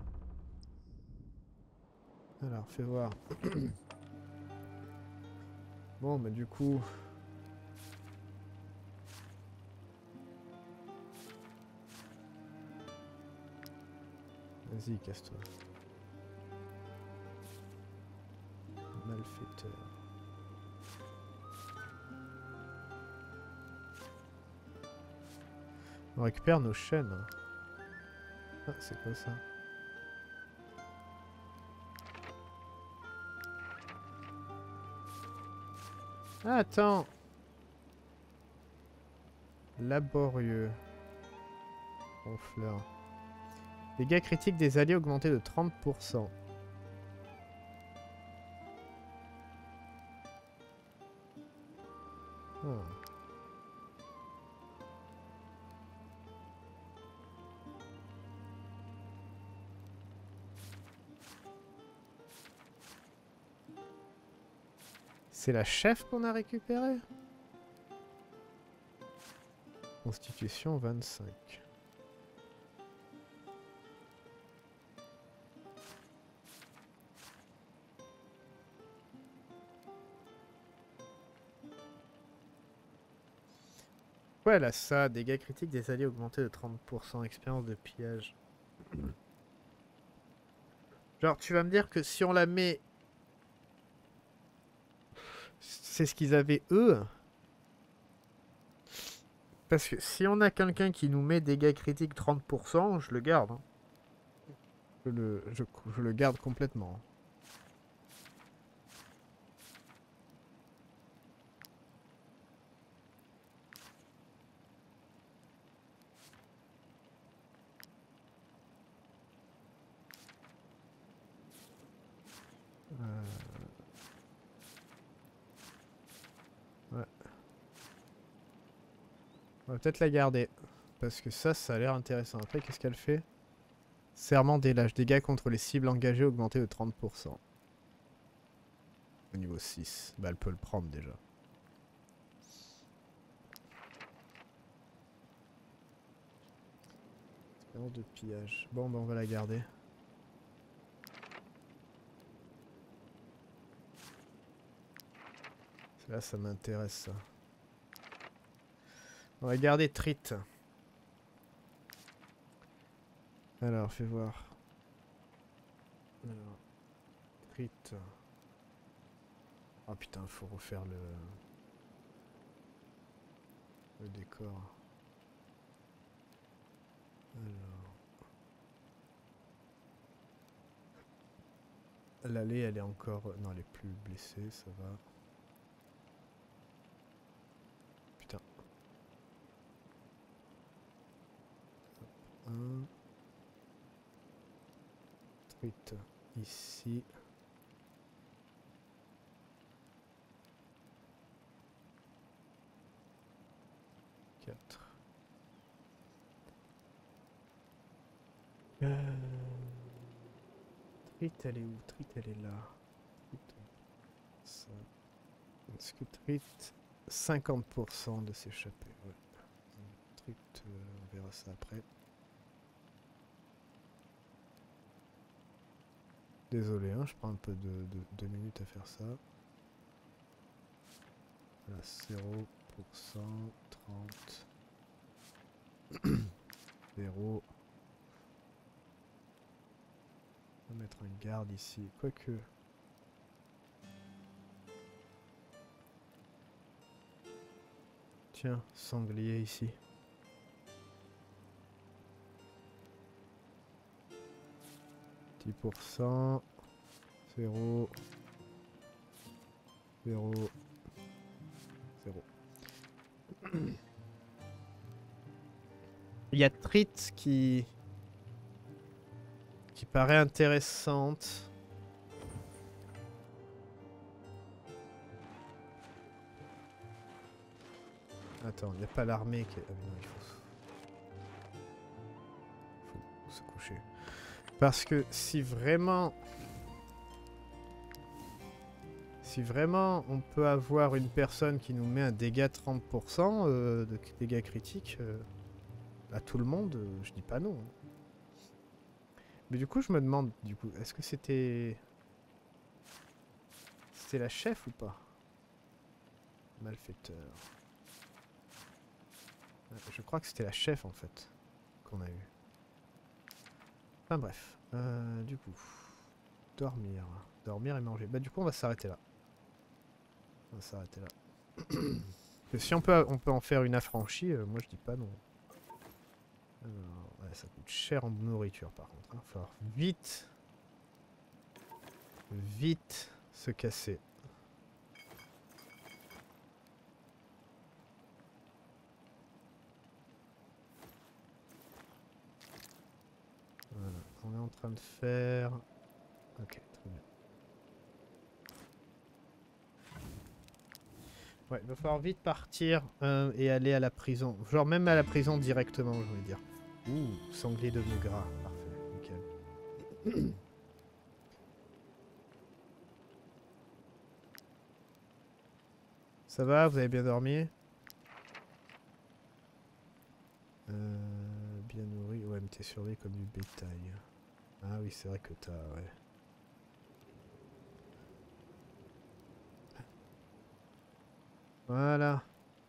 Alors, fais voir. Bon, bah du coup... Vas-y, casse-toi. Malfaiteur. On récupère nos chaînes. Ah, c'est quoi ça? Ah, attends. Laborieux. Ronfleur. Dégâts critiques des alliés augmentés de trente pour cent. Oh. C'est la chef qu'on a récupérée? Constitution vingt-cinq. Ouais, là, ça, dégâts critiques des alliés augmentés de trente pour cent, expérience de pillage. Genre, tu vas me dire que si on la met... C'est ce qu'ils avaient eux. Parce que si on a quelqu'un qui nous met dégâts critiques trente pour cent, je le garde. Hein. Je le, je, je le garde complètement. Euh... Ouais. On va peut-être la garder. Parce que ça, ça a l'air intéressant. Après, qu'est-ce qu'elle fait? Serment des lâches. Dégâts contre les cibles engagées augmentés de trente pour cent. Au niveau six. Bah, elle peut le prendre déjà. Expérience de pillage. Bon, bah, on va la garder. Là, ça m'intéresse, ça. On va garder Trit. Alors, fais voir. Alors, Trit. Oh putain, faut refaire le... le décor. Alors... L'allée, elle est encore... Non, elle est plus blessée, ça va. Putain. Un. Trit ici. quatre. Euh... Trit, elle est où? Trit, elle est là. Est-ce que Trit... cinquante pour cent de s'échapper, ouais. Trit, euh, on verra ça après. Désolé, hein, je prends un peu de, de, de minutes à faire ça. Voilà, zéro pour cent, trente. zéro. On va mettre un garde ici, quoique... Tiens, sanglier ici. dix pour cent. zéro. zéro. zéro. Il y a Trit qui... qui paraît intéressante. Attends, il n'y a pas l'armée qui... Ah, non, il faut... faut se coucher. Parce que si vraiment... Si vraiment on peut avoir une personne qui nous met un dégât trente pour cent euh, de dégâts critiques euh, à tout le monde, euh, je dis pas non. Mais du coup je me demande, du coup, est-ce que c'était... C'était la chef ou pas? Malfaiteur. Je crois que c'était la chef en fait qu'on a eu. Enfin bref, euh, du coup, dormir, dormir et manger. Bah du coup on va s'arrêter là. On va s'arrêter là. Que si on peut, on peut en faire une affranchie, euh, moi je dis pas non. Alors, ouais, ça coûte cher en nourriture par contre. Il hein. va falloir vite, vite se casser. Voilà, on est en train de faire... Ok, très bien. Ouais, il va falloir vite partir euh, et aller à la prison. Genre même à la prison directement, je veux dire. Ouh, sanglier devenu gras. Parfait, nickel. Ça va, vous avez bien dormi? euh, Bien nourri. Ouais, mais t'es surveillé comme du bétail. Ah oui, c'est vrai que t'as... Ouais. Voilà.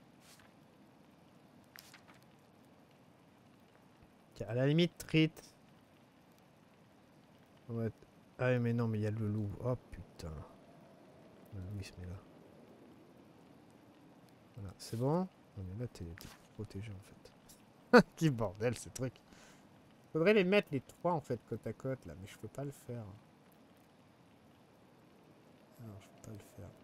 À la limite, Trit. Ouais. Ah mais non, mais il y a le loup. Oh putain. Le loup il se met là. Voilà, c'est bon? Non mais là t'es protégé en fait. Qui bordel ce truc. Faudrait les mettre les trois en fait côte à côte là, mais je peux pas le faire. Non, je peux pas le faire.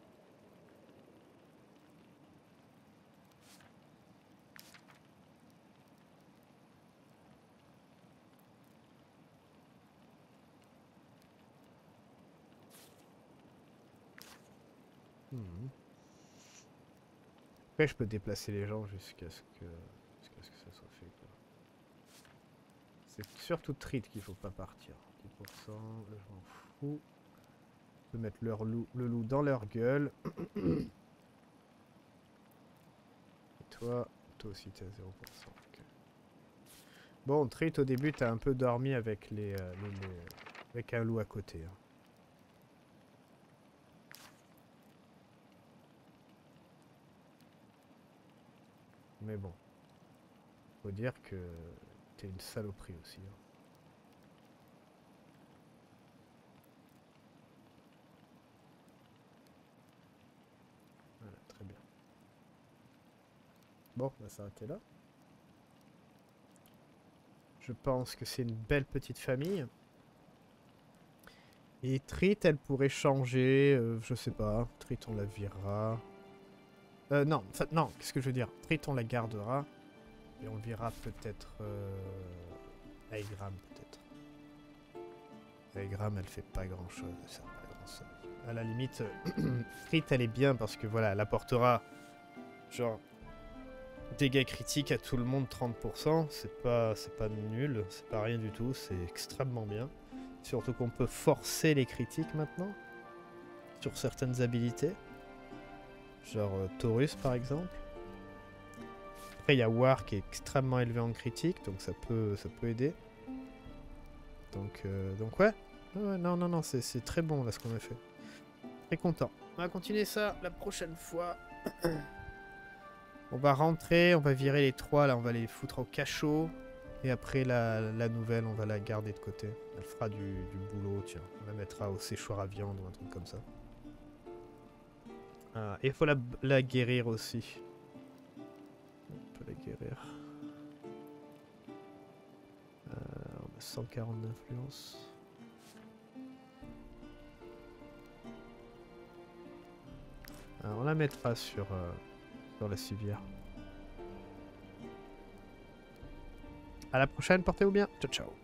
Hmm. Après, je peux déplacer les gens jusqu'à ce que jusqu'à ce que ça soit fait. C'est surtout Treat qu'il faut pas partir. dix pour cent, je m'en fous. Je peux mettre leur loup, le loup dans leur gueule. Et toi, toi aussi t'es à zéro pour cent. Okay. Bon, Treat au début t'as un peu dormi avec les, euh, les, les avec un loup à côté. Hein. Mais bon, faut dire que t'es une saloperie aussi. Hein. Voilà, très bien. Bon, on va s'arrêter là. Je pense que c'est une belle petite famille. Et Treat, elle pourrait changer, euh, je sais pas. Treat, on la virera. Euh, non, non, qu'est-ce que je veux dire? Treat, on la gardera. Et on verra peut-être... Euh... Aigram, peut-être. Aigram, elle fait pas grand-chose. Ça sert pas à grand-chose. À la limite, Treat, elle est bien parce que voilà, elle apportera... Genre... Dégâts critiques à tout le monde, trente pour cent. C'est pas, c'est pas nul. C'est pas rien du tout. C'est extrêmement bien. Surtout qu'on peut forcer les critiques maintenant. Sur certaines habilités. Genre euh, Taurus, par exemple. Après, il y a War qui est extrêmement élevé en critique, donc ça peut, ça peut aider. Donc, euh, donc ouais. ouais. Non, non, non, c'est très bon là ce qu'on a fait. Très content. On va continuer ça la prochaine fois. On va rentrer, on va virer les trois, là on va les foutre au cachot. Et après la, la nouvelle, on va la garder de côté. Elle fera du, du boulot, tiens. On la mettra au séchoir à viande ou un truc comme ça. Ah, et il faut la, la guérir aussi. On peut la guérir. Euh, on a cent quarante d'influence. Alors, on la mettra sur, euh, sur la civière. À la prochaine, portez-vous bien. Ciao, ciao.